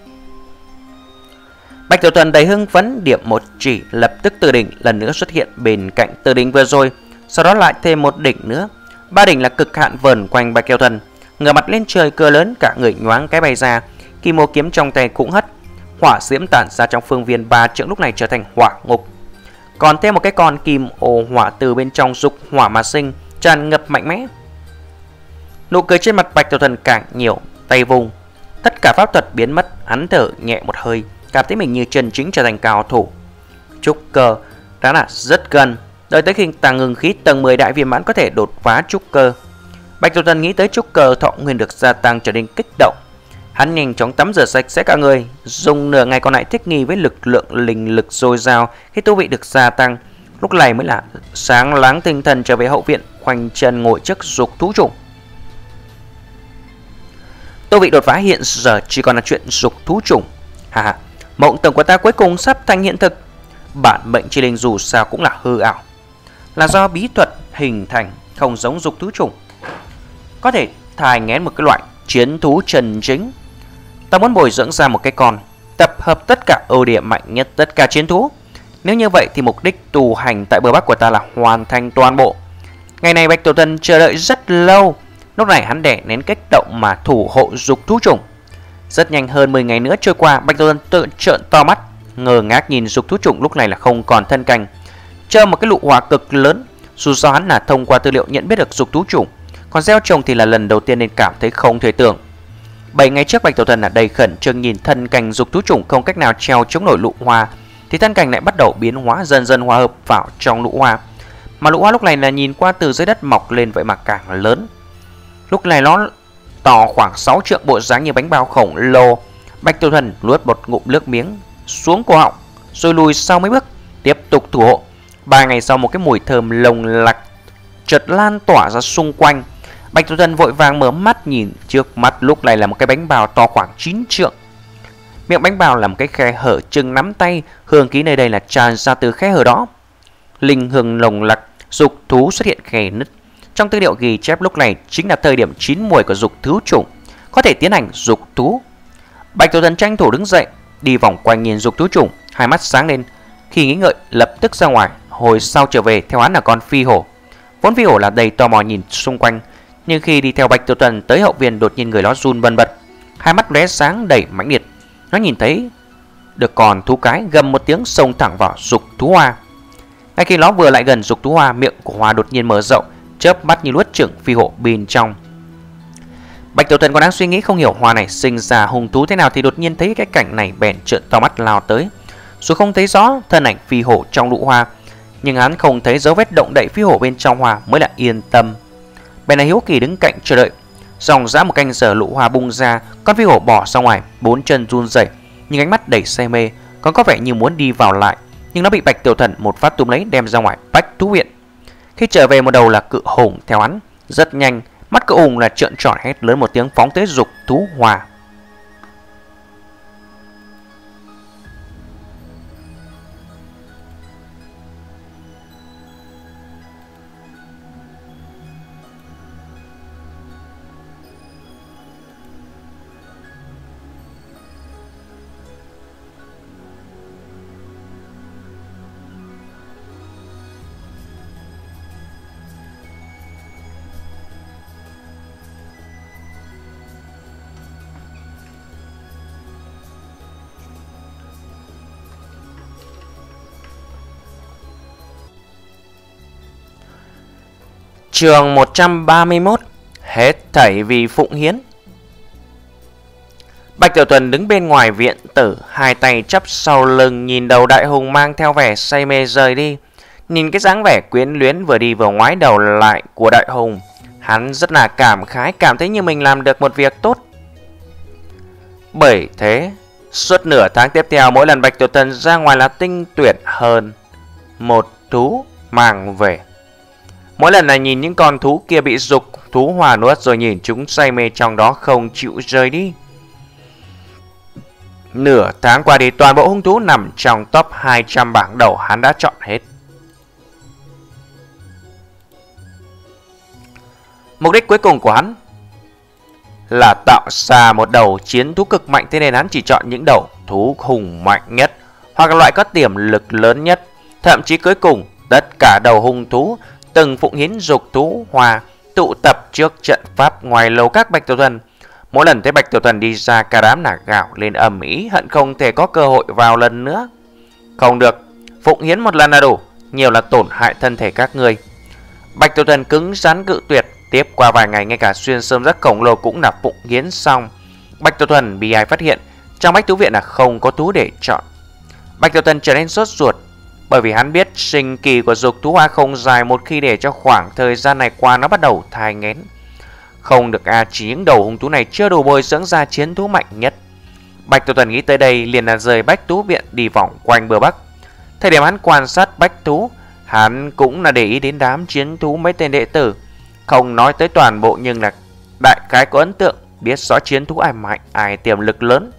Bạch Tiểu Thuần đầy hưng phấn điểm một chỉ, lập tức từ đỉnh lần nữa xuất hiện bên cạnh từ đỉnh vừa rồi, sau đó lại thêm một đỉnh nữa. Ba đỉnh là cực hạn vờn quanh Bạch Tiểu Thuần. Ngửa mặt lên trời cười lớn, cả người nhoáng cái bay ra, kim ô kiếm trong tay cũng hất, hỏa diễm tản ra trong phương viên ba trượng lúc này trở thành hỏa ngục. Còn thêm một cái con kim ô hỏa từ bên trong dục hỏa mà sinh, tràn ngập mạnh mẽ. Nụ cười trên mặt Bạch Tiểu Thuần càng nhiều, tay vùng, tất cả pháp thuật biến mất, hắn thở nhẹ một hơi, cảm thấy mình như chân chính trở thành cao thủ. Trúc cơ đã là rất gần, đợi tới khi tăng ngừng khí tầng mười đại viên mãn có thể đột phá trúc cơ. Bạch Tiểu Thuần nghĩ tới trúc cơ thọ nguyên được gia tăng trở nên kích động. Hắn nhanh chóng tắm rửa sạch sẽ cả người, dùng nửa ngày còn lại thích nghi với lực lượng linh lực dồi dào khi tu vị được gia tăng. Lúc này mới là sáng láng tinh thần trở về hậu viện, khoanh chân ngồi trước dục thú trùng. Tu vị đột phá hiện giờ chỉ còn là chuyện dục thú trùng. Hà hà, mộng tưởng của ta cuối cùng sắp thành hiện thực. Bản mệnh chi linh dù sao cũng là hư ảo, là do bí thuật hình thành, không giống dục thú trùng có thể thai nghén một cái loại chiến thú chân chính. Ta muốn bồi dưỡng ra một cái con, tập hợp tất cả ưu điểm mạnh nhất tất cả chiến thú. Nếu như vậy thì mục đích tu hành tại bờ bắc của ta là hoàn thành toàn bộ. Ngày này Bạch Tiểu Thuần chờ đợi rất lâu. Lúc này hắn đè nén kích động mà thủ hộ dục thú trùng. Rất nhanh, hơn mười ngày nữa trôi qua, Bạch Tiểu Thuần tự trợn to mắt, ngơ ngác nhìn dục thú trùng lúc này là không còn thân cành, trơ một cái lụ hỏa cực lớn. Dù sao hắn là thông qua tư liệu nhận biết được dục thú trùng, còn gieo trồng thì là lần đầu tiên nên cảm thấy không thể tưởng. Bảy ngày trước Bạch Tiểu Thuần là đầy khẩn trương nhìn thân cành dục thú trùng không cách nào treo chống nổi lụ hoa, thì thân cành lại bắt đầu biến hóa, dần dần hòa hợp vào trong lụ hoa. Mà lụ hoa lúc này là nhìn qua từ dưới đất mọc lên vậy mà càng lớn. Lúc này nó to khoảng sáu trượng, bộ dáng như bánh bao khổng lồ. Bạch Tiểu Thuần nuốt một ngụm nước miếng, xuống cổ họng, rồi lùi sau mấy bước, tiếp tục thủ hộ. Ba ngày sau, một cái mùi thơm lồng lặc chợt lan tỏa ra xung quanh. Bạch Tiểu Thuần vội vàng mở mắt nhìn trước mắt, lúc này là một cái bánh bào to khoảng chín trượng. Miệng bánh bào là một cái khe hở chừng nắm tay, hương khí nơi đây là tràn ra từ khe hở đó. Linh hương lồng lặc, dục thú xuất hiện khe nứt. Trong tư liệu ghi chép lúc này chính là thời điểm chín muồi của dục thú chủng, có thể tiến hành dục thú. Bạch Tiểu Thuần tranh thủ đứng dậy, đi vòng quanh nhìn dục thú chủng, hai mắt sáng lên. Khi nghĩ ngợi lập tức ra ngoài, hồi sau trở về theo hắn là con phi hổ. Vốn phi hổ là đầy tò mò nhìn xung quanh, nhưng khi đi theo Bạch Tiểu Thuần tới hậu viên, đột nhiên người nó run bần bật, hai mắt lóe sáng đầy mãnh liệt. Nó nhìn thấy được con thú cái gầm một tiếng xông thẳng vào dục thú hoa. Ngay khi nó vừa lại gần dục thú hoa, miệng của hoa đột nhiên mở rộng, chớp mắt như nuốt chửng phi hổ bên trong. Bạch Tiểu Thuần còn đang suy nghĩ không hiểu hoa này sinh ra hung thú thế nào, thì đột nhiên thấy cái cảnh này bèn trợn to mắt lao tới. Dù không thấy rõ thân ảnh phi hổ trong lũ hoa, nhưng hắn không thấy dấu vết động đậy phi hổ bên trong hoa mới là yên tâm. Bèn là hiếu kỳ đứng cạnh chờ đợi. Dòng dã một canh giờ, lũ hoa bung ra, con phi hổ bỏ ra ngoài, bốn chân run rẩy, nhưng ánh mắt đầy say mê, còn có vẻ như muốn đi vào lại, nhưng nó bị Bạch Tiểu Thuần một phát túm lấy đem ra ngoài bách thú viện. Khi trở về, một đầu là cự hùng theo hắn, rất nhanh, mắt cự hùng là trợn tròn hét lớn một tiếng phóng tới dục thú hoa. Chương một trăm ba mươi mốt. Hết thảy vì phụng hiến. Bạch Tiểu Thuần đứng bên ngoài viện tử, hai tay chắp sau lưng, nhìn đầu đại hùng mang theo vẻ say mê rời đi. Nhìn cái dáng vẻ quyến luyến vừa đi vừa ngoái đầu lại của đại hùng, hắn rất là cảm khái, cảm thấy như mình làm được một việc tốt. Bởi thế, suốt nửa tháng tiếp theo, mỗi lần Bạch Tiểu Thuần ra ngoài là tinh tuyệt hơn một thú mang về. Mỗi lần là nhìn những con thú kia bị dục thú hòa nuốt, rồi nhìn chúng say mê trong đó không chịu rời đi. Nửa tháng qua đi, toàn bộ hung thú nằm trong top hai trăm bảng đầu hắn đã chọn hết. Mục đích cuối cùng của hắn là tạo ra một đầu chiến thú cực mạnh, thế nên hắn chỉ chọn những đầu thú hùng mạnh nhất, hoặc là loại có tiềm lực lớn nhất. Thậm chí cuối cùng, tất cả đầu hung thú từng phụng hiến dục thú hòa tụ tập trước trận pháp ngoài lầu các Bạch Tiểu Thuần. Mỗi lần thấy Bạch Tiểu Thuần đi ra, cả đám nả gạo lên ầm ĩ, hận không thể có cơ hội vào lần nữa. Không được, phụng hiến một lần là đủ, nhiều là tổn hại thân thể các người. Bạch Tiểu Thuần cứng rắn cự tuyệt. Tiếp qua vài ngày, ngay cả xuyên sơm rất khổng lồ cũng là phụng hiến xong. Bạch Tiểu Thuần bị ai phát hiện trong bách thú viện là không có thú để chọn. Bạch Tiểu Thuần trở nên sốt ruột, bởi vì hắn biết sinh kỳ của dục thú hoa không dài, một khi để cho khoảng thời gian này qua nó bắt đầu thai nghén. Không được à, chỉ những đầu hung thú này chưa đủ bồi dưỡng ra chiến thú mạnh nhất. Bạch Tiểu Thuần nghĩ tới đây liền là rời bách thú viện đi vòng quanh bờ bắc. Thời điểm hắn quan sát bách thú, hắn cũng là để ý đến đám chiến thú mấy tên đệ tử. Không nói tới toàn bộ nhưng là đại khái có ấn tượng, biết rõ chiến thú ai mạnh, ai tiềm lực lớn.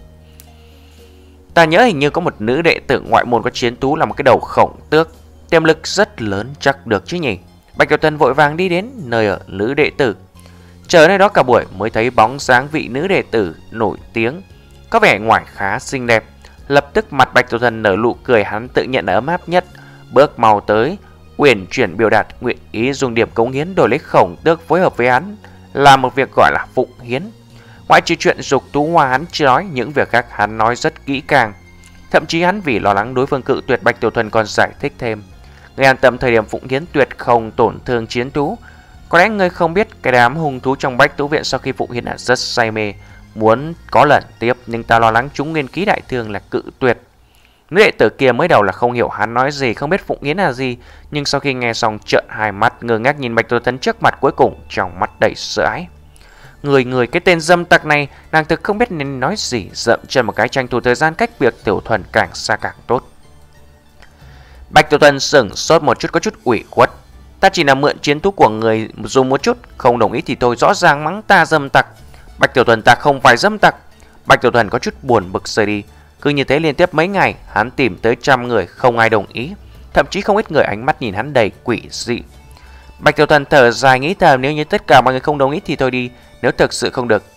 Ta nhớ hình như có một nữ đệ tử ngoại môn có chiến thú là một cái đầu khổng tước, tiềm lực rất lớn, chắc được chứ nhỉ. Bạch Tiểu Thuần vội vàng đi đến nơi ở nữ đệ tử. Chờ nơi đó cả buổi mới thấy bóng dáng vị nữ đệ tử nổi tiếng, có vẻ ngoài khá xinh đẹp. Lập tức mặt Bạch Tiểu Thuần nở nụ cười, hắn tự nhận là ấm áp nhất, bước mau tới, uyển chuyển biểu đạt nguyện ý dùng điểm cống hiến đổi lấy khổng tước phối hợp với hắn, là một việc gọi là phụng hiến. Ngoại trừ chuyện dục thú hoa, hắn chưa nói những việc khác, hắn nói rất kỹ càng. Thậm chí hắn vì lo lắng đối phương cự tuyệt, Bạch Tiểu Thuần còn giải thích thêm: người an tâm, thời điểm phụng hiến tuyệt không tổn thương chiến thú. Có lẽ ngươi không biết, cái đám hung thú trong bách thú viện sau khi phụng hiến là rất say mê, muốn có lần tiếp, nhưng ta lo lắng chúng nguyên khí đại thương là cự tuyệt. Nữ đệ tử kia mới đầu là không hiểu hắn nói gì, không biết phụng hiến là gì, nhưng sau khi nghe xong trợn hai mắt ngơ ngác nhìn Bạch Tiểu Thuần trước mặt, cuối cùng trong mắt đầy sợ hãi. Người người cái tên dâm tặc này, nàng thực không biết nên nói gì, dậm chân một cái tranh thủ thời gian cách việc Tiểu Thuần càng xa càng tốt. Bạch Tiểu Thuần sững sốt một chút, có chút ủy khuất. Ta chỉ là mượn chiến thú của người dùng một chút, không đồng ý thì tôi rõ ràng mắng ta dâm tặc. Bạch Tiểu Thuần, ta không phải dâm tặc. Bạch Tiểu Thuần có chút buồn bực rời đi. Cứ như thế liên tiếp mấy ngày, hắn tìm tới trăm người, không ai đồng ý. Thậm chí không ít người ánh mắt nhìn hắn đầy quỷ dị. Bạch Tiểu Thuần thở dài nghĩ thầm, nếu như tất cả mọi người không đồng ý thì thôi đi. Nếu thực sự không được,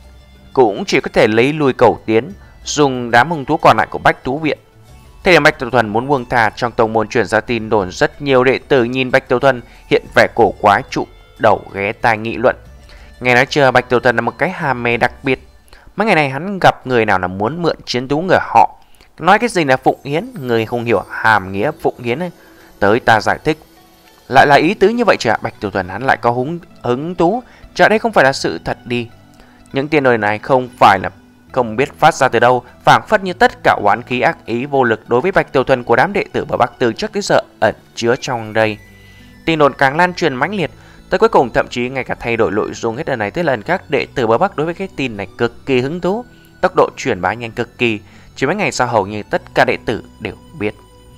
cũng chỉ có thể lấy lui Cẩu Tiến, dùng đám hung thú còn lại của Bách Thú Viện. Thế là Bạch Tiểu Thuần muốn buông thà. Trong tông môn truyền ra tin đồn, rất nhiều đệ tử nhìn Bạch Tiểu Thuần hiện vẻ cổ quái, trụ đầu ghé tai nghị luận. Nghe nói chưa, Bạch Tiểu Thuần là một cái ham mê đặc biệt. Mấy ngày này hắn gặp người nào là muốn mượn chiến thú người họ, nói cái gì là phụng hiến, người không hiểu hàm nghĩa phụng hiến ấy. Tới ta giải thích. Lại là ý tứ như vậy chứ ạ? Bạch Tiểu Thuần hắn lại có hứng, hứng thú. Chả đây không phải là sự thật đi. Những tiếng lời này không phải là không biết phát ra từ đâu, phảng phất như tất cả oán khí ác ý vô lực đối với Bạch Tiểu Thuần của đám đệ tử Bờ Bắc từ trước tới giờ ẩn chứa trong đây. Tin đồn càng lan truyền mãnh liệt, tới cuối cùng thậm chí ngay cả thay đổi nội dung hết lần này tới lần khác. Đệ tử Bờ Bắc đối với cái tin này cực kỳ hứng thú, tốc độ truyền bá nhanh cực kỳ. Chỉ mấy ngày sau hầu như tất cả đệ tử đều biết.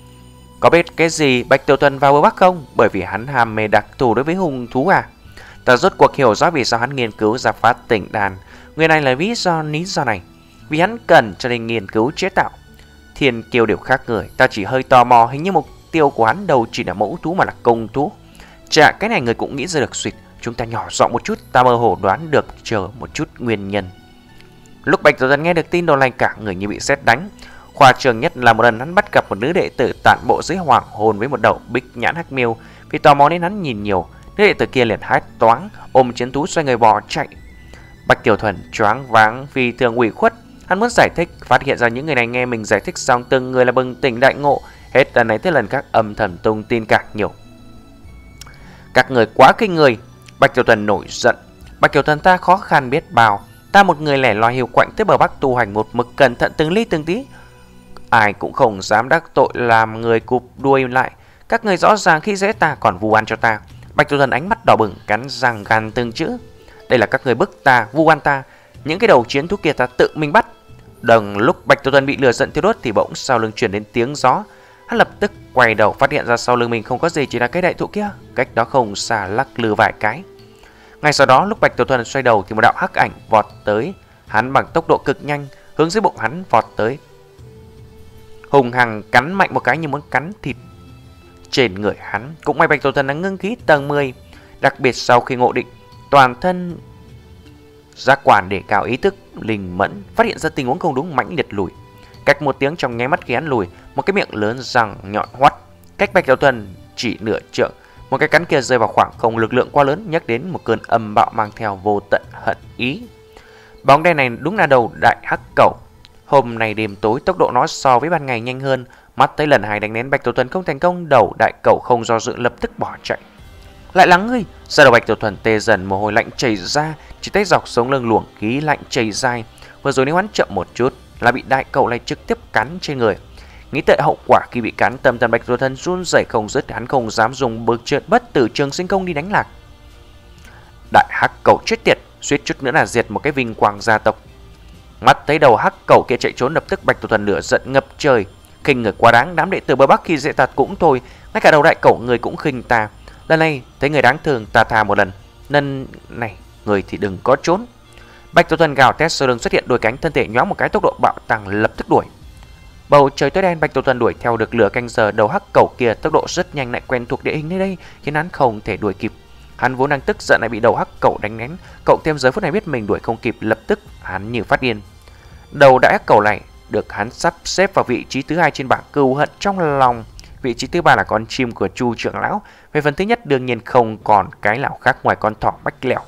Có biết cái gì Bạch Tiểu Thuần vào Bờ Bắc không? Bởi vì hắn ham mê đặc thù đối với hung thú à? Ta rốt cuộc hiểu rõ vì sao hắn nghiên cứu ra phát tỉnh đàn. Người này là lý do lý do này. Vì hắn cần cho nên nghiên cứu chế tạo thiên kiêu đều khác người. Ta chỉ hơi tò mò, hình như mục tiêu của hắn đâu chỉ là mẫu thú mà là công thú. Chà, cái này người cũng nghĩ ra được suyệt. Chúng ta nhỏ giọng một chút, ta mơ hồ đoán được chờ một chút nguyên nhân. Lúc Bạch Tiểu Thuần nghe được tin đồn này, cả người như bị sét đánh. Khoa trương nhất là một lần hắn bắt gặp một nữ đệ tử tản bộ dưới hoàng hôn với một đầu bích nhãn hắc miêu. Vì tò mò nên hắn nhìn nhiều, nữ đệ tử kia liền hét toáng, ôm chiến thú xoay người bò chạy. Bạch Tiểu Thuần choáng váng vì thường ủy khuất. Hắn muốn giải thích, phát hiện ra những người này nghe mình giải thích xong từng người là bừng tỉnh đại ngộ. Hết lần này tới lần khác âm thầm tung tin càng nhiều. Các người quá kinh người. Bạch Tiểu Thuần nổi giận. Bạch Tiểu Thuần, ta khó khăn biết bao. Ta một người lẻ loi hiu quạnh tới Bờ Bắc tu hành một mực cẩn thận từng ly từng tí. Ai cũng không dám đắc tội làm người cụp đuôi lại. Các người rõ ràng khi dễ ta còn vu oan cho ta. Bạch Tiểu Thuần ánh mắt đỏ bừng, cắn răng gằn từng chữ. Đây là các người bức ta, vu oan ta. Những cái đầu chiến thú kia ta tự mình bắt. Đừng lúc Bạch Tiểu Thuần bị lửa giận thiêu đốt thì bỗng sau lưng truyền đến tiếng gió. Hắn lập tức quay đầu, phát hiện ra sau lưng mình không có gì, chỉ là cái đại thụ kia, cách đó không xa lắc lư vài cái. Ngay sau đó lúc Bạch Tiểu Thuần xoay đầu thì một đạo hắc ảnh vọt tới. Hắn bằng tốc độ cực nhanh hướng dưới bụng hắn vọt tới, hùng hằng cắn mạnh một cái như muốn cắn thịt trên người hắn. Cũng may Bạch Tiểu Thuần đã ngưng khí tầng mười, đặc biệt sau khi ngộ định, toàn thân giác quan để cao ý thức linh mẫn, phát hiện ra tình huống không đúng, mãnh liệt lùi. Cách một tiếng trong nháy mắt khi hắn lùi, một cái miệng lớn răng nhọn hoắt cách Bạch Tiểu Thuần chỉ nửa trượng. Một cái cắn kia rơi vào khoảng không, lực lượng quá lớn nhắc đến một cơn âm bạo mang theo vô tận hận ý. Bóng đen này đúng là đầu đại hắc cẩu. Hôm nay đêm tối tốc độ nó so với ban ngày nhanh hơn. Mắt tới lần hai đánh nén Bạch Tiểu Thuần không thành công, đầu đại cẩu không do dự lập tức bỏ chạy. Lại là ngươi! Sau đầu Bạch Tiểu Thuần tê dần, mồ hôi lạnh chảy ra, chỉ thấy dọc sống lưng luồng khí lạnh chảy dài. Vừa rồi nếu hắn chậm một chút là bị đại cẩu này trực tiếp cắn trên người. Nghĩ tới hậu quả khi bị cắn, tâm thần Bạch Tiểu Thuần run rẩy không dứt, hắn không dám dùng bực trượt bất tử trường sinh công đi đánh lạc. Đại hắc cẩu chết tiệt, suýt chút nữa là diệt một cái vinh quang gia tộc. Mắt thấy đầu hắc cẩu kia chạy trốn, lập tức Bạch Tiểu Thuần lửa giận ngập trời. Khinh người quá đáng, đám đệ tử Bờ Bắc khi dễ ta cũng thôi, ngay cả đầu đại cẩu người cũng khinh ta. Lần này thấy người đáng thương ta tha một lần, lần này người thì đừng có trốn. Bạch Tiểu Thuần gào thét, sau lưng xuất hiện đôi cánh, thân thể nhoáng một cái, tốc độ bạo tăng lập tức đuổi. Bầu trời tối đen, Bạch Tiểu Thuần đuổi theo được lửa canh giờ. Đầu hắc cẩu kia tốc độ rất nhanh, lại quen thuộc địa hình nơi đây khiến hắn không thể đuổi kịp. Hắn vốn đang tức giận lại bị đầu hắc cẩu đánh nén, cộng thêm giờ phút này biết mình đuổi không kịp, lập tức hắn như phát điên. Đầu đại hắc cẩu này được hắn sắp xếp vào vị trí thứ hai trên bảng cừu hận trong lòng. Vị trí thứ ba là con chim của Chu trưởng lão. Về phần thứ nhất đương nhiên không còn cái nào khác ngoài con thỏ bách lẹo.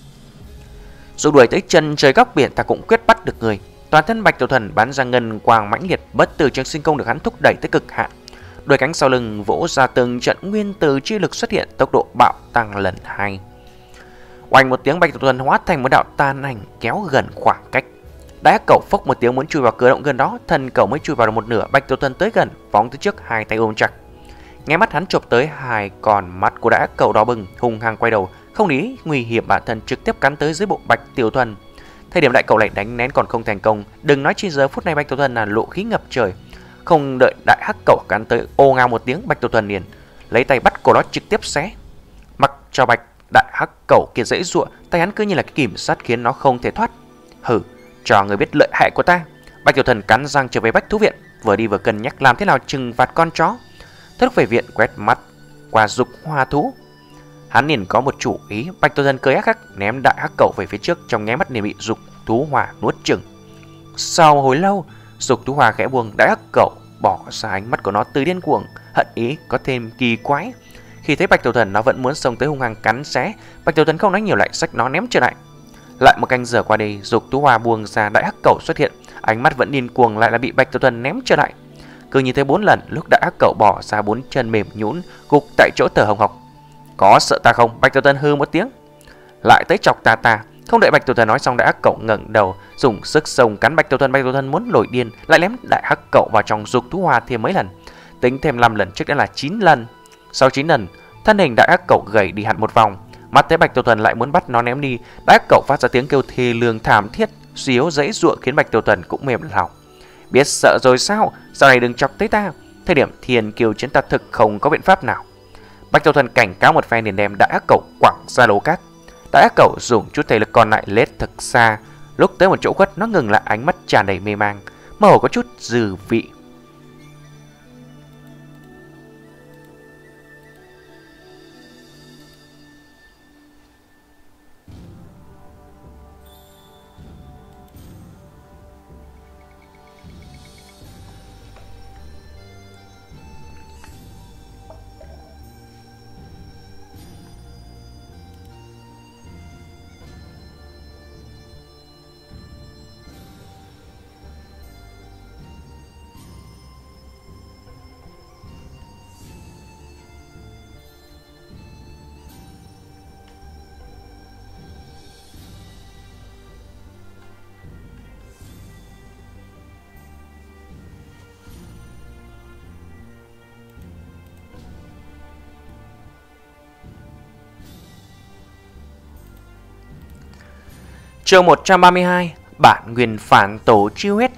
Dù đuổi tới chân trời góc biển, ta cũng quyết bắt được người. Toàn thân Bạch Tiểu Thuần bắn ra ngân quang mãnh liệt, bất tử trường sinh công được hắn thúc đẩy tới cực hạn. Đôi cánh sau lưng vỗ ra từng trận nguyên tử chi lực xuất hiện, tốc độ bạo tăng lần hai. Oanh một tiếng, Bạch Tiểu Thuần hóa thành một đạo tan ảnh kéo gần khoảng cách. Đại hắc cẩu phốc một tiếng muốn chui vào cửa động gần đó, thân cẩu mới chui vào được một nửa. Bạch Tiểu Thuần tới gần, phóng tới trước, hai tay ôm chặt. Nghe mắt hắn chộp tới, hai con mắt của đại hắc cẩu đỏ bừng, hung hăng quay đầu, không lý nguy hiểm bản thân trực tiếp cắn tới dưới bụng Bạch Tiểu Thuần. Thời điểm đại cậu lại đánh nén còn không thành công, đừng nói chi giờ phút này Bạch Tiểu Thuần là lộ khí ngập trời. Không đợi đại hắc cẩu cắn tới, ô ngao một tiếng, Bạch Tiểu Thuần liền lấy tay bắt cổ nó trực tiếp xé. Mặc cho Bạch đại hắc cẩu kia dễ dụa, tay hắn cứ như là cái kìm sắt khiến nó không thể thoát. Hử, cho người biết lợi hại của ta. Bạch Tiểu Thuần cắn răng trở về Bách Thú Viện, vừa đi vừa cân nhắc làm thế nào trừng phạt con chó. Thức về viện quét mắt qua Dục Hoa thú, hắn liền có một chủ ý. Bạch Tiểu Thuần cười hắc hắc ném đại hắc cẩu về phía trước, trong nháy mắt liền bị Dục Thú Hỏa nuốt chửng. Sau hồi lâu, Dục Thú Hỏa khẽ buông, đại hắc cẩu bỏ ra, ánh mắt của nó từ điên cuồng hận ý có thêm kỳ quái. Khi thấy Bạch Tiểu Thuần, nó vẫn muốn xông tới hung hăng cắn xé. Bạch Tiểu Thuần không nói nhiều, lại xách nó ném trở lại. Lại một canh giờ qua đi, Dục Thú Hỏa buông ra, đại hắc cẩu xuất hiện, ánh mắt vẫn điên cuồng, lại là bị Bạch Tiểu Thuần ném trở lại. Cứ như thế bốn lần, lúc đại hắc cẩu bỏ ra, bốn chân mềm nhũn gục tại chỗ thở hồng hộc. Có sợ ta không? Bạch Tiểu Thuần hư một tiếng. Lại tới chọc ta ta. Không đợi Bạch Tiểu Thuần nói xong, đại hắc cẩu ngẩng đầu dùng sức xông cắn Bạch Tiểu Thuần. Bạch Tiểu Thuần muốn nổi điên, lại ném đại hắc cẩu vào trong Dục Thú Hỏa thêm mấy lần. Tính thêm năm lần, trước đã là chín lần. Sau chín lần, thân hình đại hắc cẩu gầy đi hẳn một vòng. Mắt thấy Bạch Tiểu Thuần lại muốn bắt nó ném đi, đại hắc cẩu phát ra tiếng kêu thê lương thảm thiết, suy yếu dãy giụa khiến Bạch Tiểu Thuần cũng mềm lòng. Biết sợ rồi sao? Sau này đừng chọc tới ta. Thời điểm thiên kiều chiến ta thực không có biện pháp nào. Bạch Tiểu Thuần cảnh cáo một phen liền đem đại hắc cẩu quẳng ra lỗ cát. Đại hắc cẩu dùng chút thể lực còn lại lết thật xa. Lúc tới một chỗ khuất, nó ngừng lại, ánh mắt tràn đầy mê mang, mơ hồ có chút dư vị. Chương một trăm ba mươi hai, bản nguyên phản tổ chiêu huyết.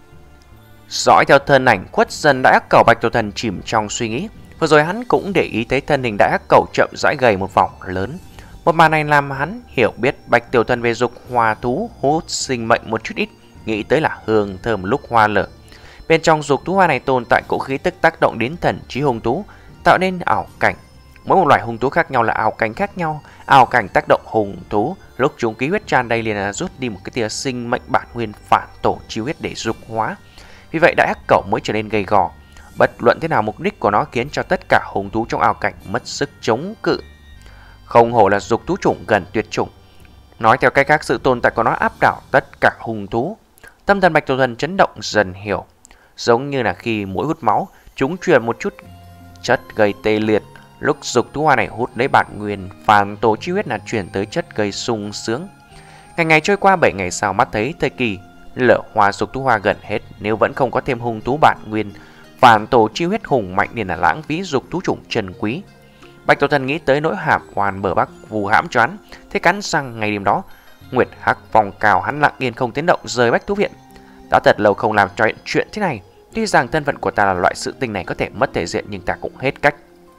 Dõi theo thân ảnh khuất dần đại hắc cẩu, Bạch Tiểu Thuần chìm trong suy nghĩ. Vừa rồi hắn cũng để ý thấy thân hình đại hắc cẩu chậm rãi gầy một vòng lớn. Một màn này làm hắn hiểu biết Bạch Tiểu Thuần về Dục Hoa thú hút sinh mệnh một chút ít, nghĩ tới là hương thơm lúc hoa nở. Bên trong Dục Thú Hoa này tồn tại cỗ khí tức tác động đến thần trí hung thú, tạo nên ảo cảnh. Mỗi một loại hung thú khác nhau là ảo cảnh khác nhau. Ảo cảnh tác động hung thú, lúc chúng ký huyết tràn đầy liền là rút đi một cái tia sinh mệnh bản nguyên phản tổ chiêu huyết để dục hóa. Vì vậy đại hắc cẩu mới trở nên gầy gò. Bất luận thế nào, mục đích của nó khiến cho tất cả hung thú trong ảo cảnh mất sức chống cự. Không hổ là dục thú chủng gần tuyệt chủng. Nói theo cách khác, sự tồn tại của nó áp đảo tất cả hung thú. Tâm thần Bạch Tiểu Thuần chấn động dần hiểu. Giống như là khi mũi hút máu, chúng truyền một chút chất gây tê liệt. Lúc Dục Thú Hoa này hút lấy bản nguyên phản tổ chiêu huyết là chuyển tới chất gây sung sướng. Ngày ngày trôi qua, bảy ngày sau, mắt thấy thời kỳ lửa hoa Dục Thú Hoa gần hết. Nếu vẫn không có thêm hung thú bản nguyên phản tổ chiêu huyết hùng mạnh nên là lãng phí dục thú chủng trần quý. Bạch Tiểu Thuần nghĩ tới nỗi hàm oan bờ bắc vù hãm cho hắn, thế cắn răng. Ngày đêm đó, Nguyệt Hắc vòng cao, hắn lặng yên không tiếng động rời Bách Thú Viện. Đã thật lâu không làm cho chuyện thế này. Tuy rằng thân phận của ta là loại sự tình này có thể mất thể diện, nhưng ta cũng hết cách.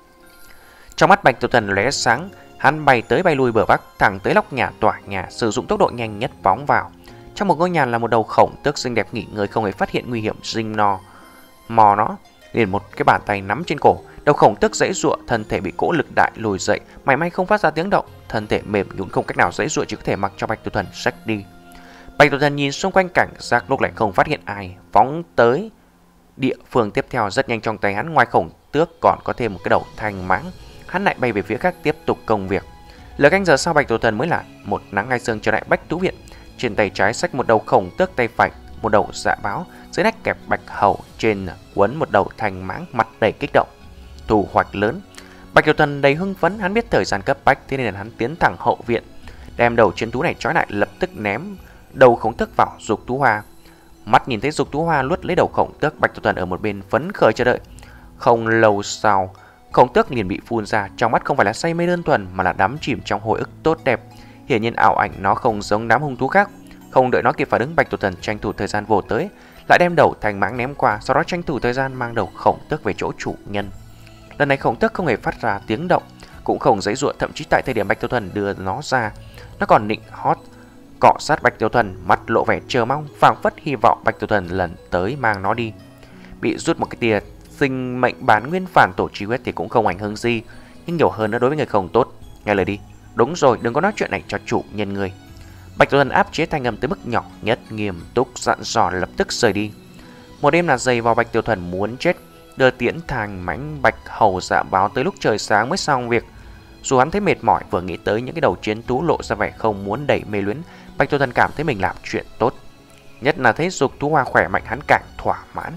Trong mắt Bạch Tiểu Thuần lóe sáng, hắn bay tới bay lui bờ bắc, thẳng tới nóc nhà tòa nhà, sử dụng tốc độ nhanh nhất phóng vào. Trong một ngôi nhà là một đầu khổng tước xinh đẹp nghỉ ngơi, không hề phát hiện nguy hiểm rình no mò nó, liền một cái bàn tay nắm trên cổ. Đầu khổng tước giãy giụa, thân thể bị cỗ lực đại lùi dậy, mảy may không phát ra tiếng động, thân thể mềm nhũn không cách nào giãy giụa, chỉ có thể mặc cho Bạch Tiểu Thuần xách đi. Bạch Tiểu Thuần nhìn xung quanh cảnh giác, lúc lại không phát hiện ai, phóng tới địa phương tiếp theo. Rất nhanh, trong tay hắn ngoài khổng tước còn có thêm một cái đầu thanh mãng. Hắn lại bay về phía khác tiếp tục công việc. Lửa canh giờ sau, Bạch Tiểu Thuần mới là một nắng hai sương trở lại Bách Thú Viện. Trên tay trái xách một đầu khổng tước, tay phải một đầu dạ báo, dưới nách kẹp bạch hầu, trên quấn một đầu thanh mãng, mặt đầy kích động. Thu hoạch lớn. Bạch Tiểu Thuần đầy hưng phấn, hắn biết thời gian cấp bách, thế nên là hắn tiến thẳng hậu viện, đem đầu chiến thú này trói lại, lập tức ném đầu khổng tước vào Dục Thú Hoa. Mắt nhìn thấy Dục Thú Hoa luốt lấy đầu khổng tước, Bạch Tiểu Thuần ở một bên phấn khởi chờ đợi. Không lâu sau, Khổng Tước liền bị phun ra, trong mắt không phải là say mê đơn thuần mà là đắm chìm trong hồi ức tốt đẹp. Hiển nhiên ảo ảnh nó không giống đám hung thú khác. Không đợi nó kịp phản ứng, Bạch Tiểu Thần tranh thủ thời gian vồ tới, lại đem đầu Thành Mãng ném qua, sau đó tranh thủ thời gian mang đầu Khổng Tước về chỗ chủ nhân. Lần này Khổng Tước không hề phát ra tiếng động, cũng không giãy giụa, thậm chí tại thời điểm Bạch Tiểu Thần đưa nó ra, nó còn nịnh hót cọ sát Bạch Tiểu Thần, mắt lộ vẻ chờ mong, phảng phất hy vọng Bạch Tiểu Thần lần tới mang nó đi. Bị rút một cái tia sinh mệnh bản nguyên phản tổ chi huyết thì cũng không ảnh hưởng gì, nhưng nhiều hơn nữa đối với người không tốt. Nghe lời đi, đúng rồi, đừng có nói chuyện này cho chủ nhân người. Bạch Tiểu Thần áp chế thanh âm tới mức nhỏ nhất, nghiêm túc dặn dò lập tức rời đi. Một đêm là dày vào Bạch Tiểu Thần muốn chết, đưa tiễn Thành Mãnh Bạch hầu dạ báo tới lúc trời sáng mới xong việc. Dù hắn thấy mệt mỏi, vừa nghĩ tới những cái đầu chiến tú lộ ra vẻ không muốn đẩy mê luyến, Bạch Tiểu Thần cảm thấy mình làm chuyện tốt. Nhất là thấy Dục Tú Hoa khỏe mạnh, hắn càng thỏa mãn.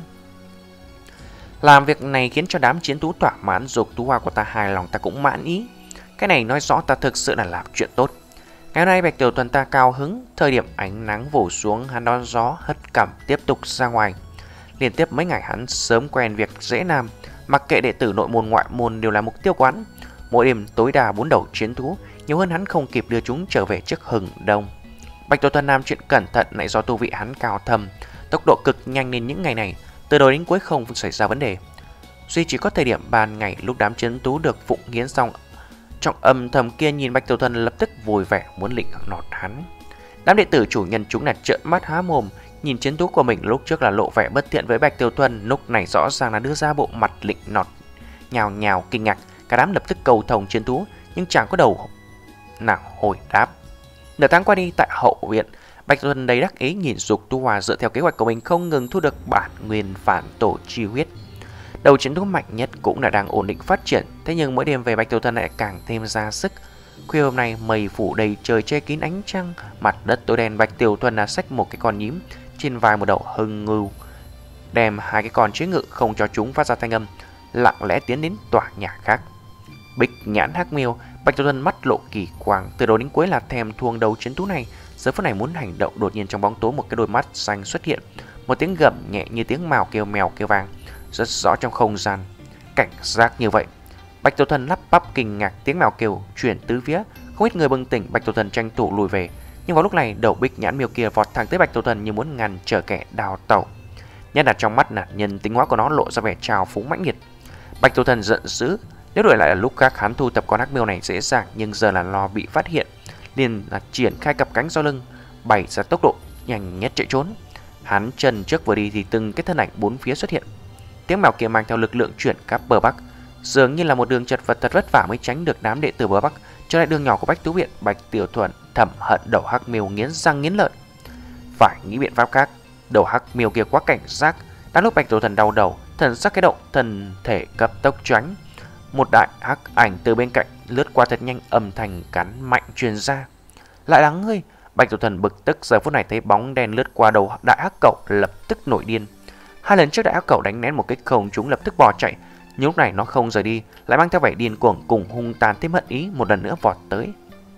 Làm việc này khiến cho đám chiến tú thỏa mãn, Dục Tú Hoa của ta hài lòng, ta cũng mãn ý. Cái này nói rõ ta thực sự là làm chuyện tốt. Ngày hôm nay Bạch Tiểu Thuần ta cao hứng, thời điểm ánh nắng vồ xuống, hắn đón gió hất cằm tiếp tục ra ngoài. Liên tiếp mấy ngày hắn sớm quen việc dễ làm, mặc kệ đệ tử nội môn ngoại môn đều là mục tiêu quán. Mỗi đêm tối đa bốn đầu chiến thú, nhiều hơn hắn không kịp đưa chúng trở về trước hừng đông. Bạch Tiểu Thuần làm chuyện cẩn thận lại do tu vị hắn cao thâm, tốc độ cực nhanh nên những ngày này từ đầu đến cuối không xảy ra vấn đề. Duy chỉ có thời điểm ban ngày lúc đám chiến thú được phụng hiến xong, trong âm thầm kia nhìn Bạch Tiểu Thuần lập tức vui vẻ muốn lịnh nọt hắn. Đám đệ tử chủ nhân chúng là trợn mắt há mồm, nhìn chiến thú của mình lúc trước là lộ vẻ bất thiện với Bạch Tiểu Thuần, lúc này rõ ràng là đưa ra bộ mặt lịnh nọt, nhào nhào kinh ngạc. Cả đám lập tức cầu thồng chiến thú, nhưng chẳng có đầu nào hồi đáp. Nửa tháng qua đi, tại hậu viện, Bạch Tiểu Thuần đầy đắc ý nhìn Dục Tú Hoa dựa theo kế hoạch của mình không ngừng thu được bản nguyên phản tổ chi huyết. Đầu chiến thú mạnh nhất cũng là đang ổn định phát triển, thế nhưng mỗi đêm về Bạch Tiểu Thuần lại càng thêm ra sức. Khuya hôm nay mây phủ đầy trời che kín ánh trăng, mặt đất tối đen. Bạch Tiểu Thuần là xách một cái con nhím, trên vai một đầu hưng ngưu, đem hai cái con chế ngự không cho chúng phát ra thanh âm, lặng lẽ tiến đến tòa nhà khác. Bích nhãn hắc miêu, Bạch Tiểu Thuần mắt lộ kỳ quang, từ đầu đến cuối là thèm thuồng đầu chiến thú này. Giờ phút này muốn hành động, đột nhiên trong bóng tối một cái đôi mắt xanh xuất hiện, một tiếng gầm nhẹ như tiếng mào kêu mèo kêu vang, rất rõ trong không gian. Cảnh giác như vậy, Bạch Tiểu Thuần lắp bắp kinh ngạc, tiếng mèo kêu chuyển tứ phía, không ít người bừng tỉnh. Bạch Tiểu Thuần tranh thủ lùi về, nhưng vào lúc này đầu bích nhãn miêu kia vọt thẳng tới Bạch Tiểu Thuần như muốn ngăn trở kẻ đào tẩu. Nhất là trong mắt nạn nhân, tính hóa của nó lộ ra vẻ trào phúng mãnh liệt. Bạch Tiểu Thuần giận dữ, nếu đổi lại là lúc khác hắn thu tập con hắc miêu này dễ dàng, nhưng giờ là lo bị phát hiện, liền là triển khai cặp cánh sau lưng, bày ra tốc độ nhanh nhất chạy trốn. Hắn chân trước vừa đi thì từng cái thân ảnh bốn phía xuất hiện. Tiếng mèo kia mang theo lực lượng chuyển khắp bờ bắc, dường như là một đường chật vật thật vất vả mới tránh được đám đệ tử bờ bắc. Trở lại đường nhỏ của Bách Tú Viện, Bạch Tiểu Thuần thầm hận đầu hắc miêu nghiến răng nghiến lợi, phải nghĩ biện pháp khác. Đầu hắc miêu kia quá cảnh giác, đang lúc Bạch Tiểu Thuần đau đầu, thần sắc cái động, thân thể cấp tốc tránh. Một đại hắc ảnh từ bên cạnh lướt qua thật nhanh, âm thanh cắn mạnh truyền ra. Lại là ngươi! Bạch Tiểu Thuần bực tức, giờ phút này thấy bóng đen lướt qua đầu đại hắc cẩu lập tức nổi điên. Hai lần trước đại hắc cẩu đánh nén một cái không chúng lập tức bỏ chạy, nhưng lúc này nó không rời đi, lại mang theo vẻ điên cuồng cùng hung tàn thêm hận ý, một lần nữa vọt tới.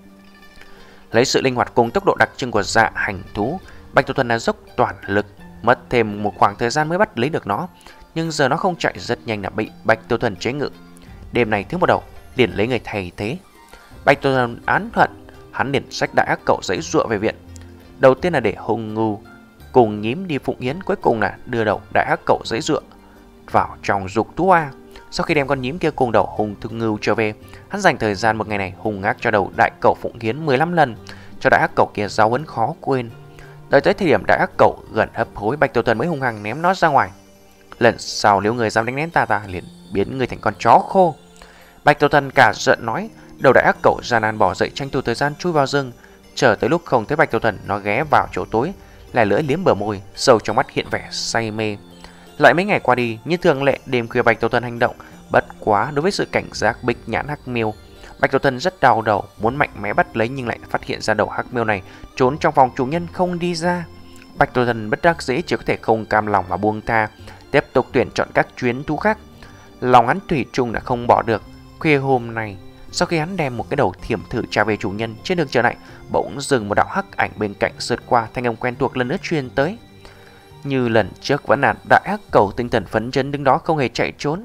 Lấy sự linh hoạt cùng tốc độ đặc trưng của dạ hành thú, Bạch Tiểu Thuần đã dốc toàn lực, mất thêm một khoảng thời gian mới bắt lấy được nó, nhưng giờ nó không chạy rất nhanh là bị Bạch Tiểu Thuần chế ngự. Đêm này thứ một đầu liền lấy người thay thế. Bạch Tiểu Thuần án hận, hắn liền xách đại hắc cẩu giãy giụa về viện. Đầu tiên là để hung ngưu cùng nhím đi phụng hiến, cuối cùng là đưa đầu đại hắc cẩu giãy giụa vào trong Dục Tú Hoa. Sau khi đem con nhím kia cùng đầu hung thương ngưu trở về, hắn dành thời gian một ngày này hung ác cho đầu đại cẩu phụng hiến mười lăm lần, cho đại hắc cẩu kia giáo huấn khó quên. Đợi tới thời điểm đại hắc cẩu gần hấp hối, Bạch Tiểu Thuần mới hung hăng ném nó ra ngoài. Lần sau nếu người dám đánh nén ta, ta liền biến người thành con chó khô. Bạch Tiểu Thuần cả giận nói. Đầu đại ác cẩu gian nan bỏ dậy, tranh thủ thời gian chui vào rừng. Chờ tới lúc không thấy Bạch Tiểu Thuần, nó ghé vào chỗ tối, lẻ lưỡi liếm bờ môi, sâu trong mắt hiện vẻ say mê. Lại mấy ngày qua đi, như thường lệ, đêm khuya Bạch Tiểu Thuần hành động bất quá đối với sự cảnh giác bích nhãn hắc miêu. Bạch Tiểu Thuần rất đau đầu, muốn mạnh mẽ bắt lấy nhưng lại phát hiện ra đầu hắc miêu này trốn trong phòng chủ nhân không đi ra. Bạch Tiểu Thuần bất đắc dĩ chỉ có thể không cam lòng mà buông tha, tiếp tục tuyển chọn các chuyến thú khác. Lòng hắn thủy chung đã không bỏ được. Khuya hôm nay, sau khi hắn đem một cái đầu thiểm thử trả về chủ nhân, trên đường trở lại bỗng dừng một đạo hắc ảnh bên cạnh sượt qua, thanh âm quen thuộc lần nữa truyền tới. Như lần trước vẫn là đại hắc cẩu tinh thần phấn chấn đứng đó không hề chạy trốn,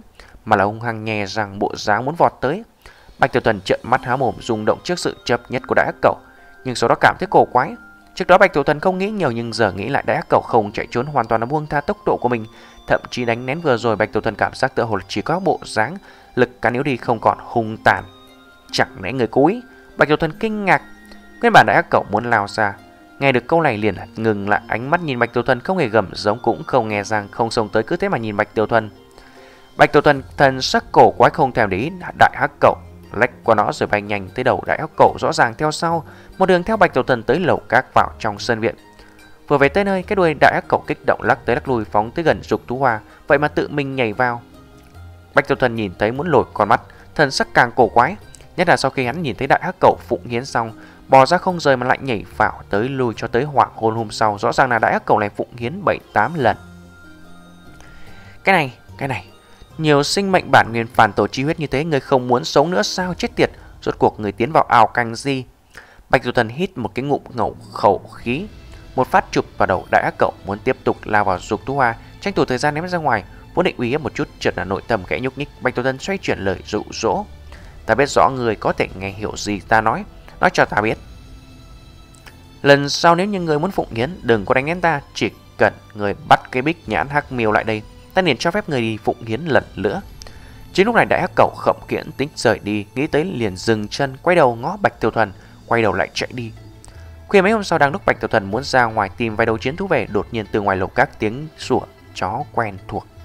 mà là hung hăng nhè răng bộ dáng muốn vọt tới. Bạch Tiểu Thuần trợn mắt há mồm rung động trước sự chấp nhất của Đại Hắc Cẩu, nhưng sau đó cảm thấy cổ quái. Trước đó Bạch Tiểu Thuần không nghĩ nhiều, nhưng giờ nghĩ lại Đại Hắc Cẩu không chạy trốn, hoàn toàn là buông tha tốc độ của mình. Thậm chí đánh lén vừa rồi Bạch Tiểu Thuần cảm giác tựa hồ chỉ có bộ dáng lực cắn yếu đi, không còn hung tàn. Chẳng lẽ người cố ý? Bạch Tiểu Thuần kinh ngạc. Nguyên bản Đại Hắc Cẩu muốn lao ra, nghe được câu này liền ngừng lại, ánh mắt nhìn Bạch Tiểu Thuần, không hề gầm giống cũng không nghe răng, không xông tới, cứ thế mà nhìn Bạch Tiểu Thuần. Bạch Tiểu Thuần thần sắc cổ quái không thèm để ý Đại Hắc Cẩu, lách qua nó rồi bay nhanh tới đầu Đại Hắc Cẩu, rõ ràng theo sau, một đường theo Bạch Tiểu Thuần tới lầu các vào trong sân viện. Vừa về tới nơi, cái đuôi Đại Hắc Cẩu kích động lắc tới lắc lui phóng tới gần Dục Tú Hoa, vậy mà tự mình nhảy vào. Bạch Tiểu Thuần nhìn thấy muốn lồi con mắt, thần sắc càng cổ quái, nhất là sau khi hắn nhìn thấy Đại Hắc Cẩu phụng hiến xong, bò ra không rời mà lại nhảy vào tới lui cho tới hoàng hôn hôm sau, rõ ràng là Đại Hắc Cẩu này phụng hiến bảy tám lần. Cái này, cái này, nhiều sinh mệnh bản nguyên phản tổ chi huyết như thế, người không muốn sống nữa sao? Chết tiệt, rốt cuộc người tiến vào ảo cảnh gì? Bạch Tiểu Thuần hít một cái ngụm ngầu khẩu khí, một phát chụp vào đầu Đại Hắc Cẩu, muốn tiếp tục lao vào Dục Tú Hoa, tranh thủ thời gian ném ra ngoài, vốn định uy hiếp một chút, chợt là nội tâm khẽ nhúc nhích. Bạch Tiểu Thuần xoay chuyển lời dụ dỗ: ta biết rõ người có thể nghe hiểu gì ta nói, nói cho ta biết. Lần sau nếu như người muốn phụng hiến, đừng có đánh đến ta, chỉ cần người bắt cái bích nhãn hắc miêu lại đây, ta liền cho phép người đi phụng hiến lần nữa. Chính lúc này Đại Hắc Cẩu khậm kiễn tính rời đi, nghĩ tới liền dừng chân, quay đầu ngó Bạch Tiểu Thuần, quay đầu lại chạy đi. Khuya mấy hôm sau, đang lúc Bạch Tiểu Thuần muốn ra ngoài tìm vài đầu chiến thú về, đột nhiên từ ngoài lầu các tiếng sủa chó quen thuộc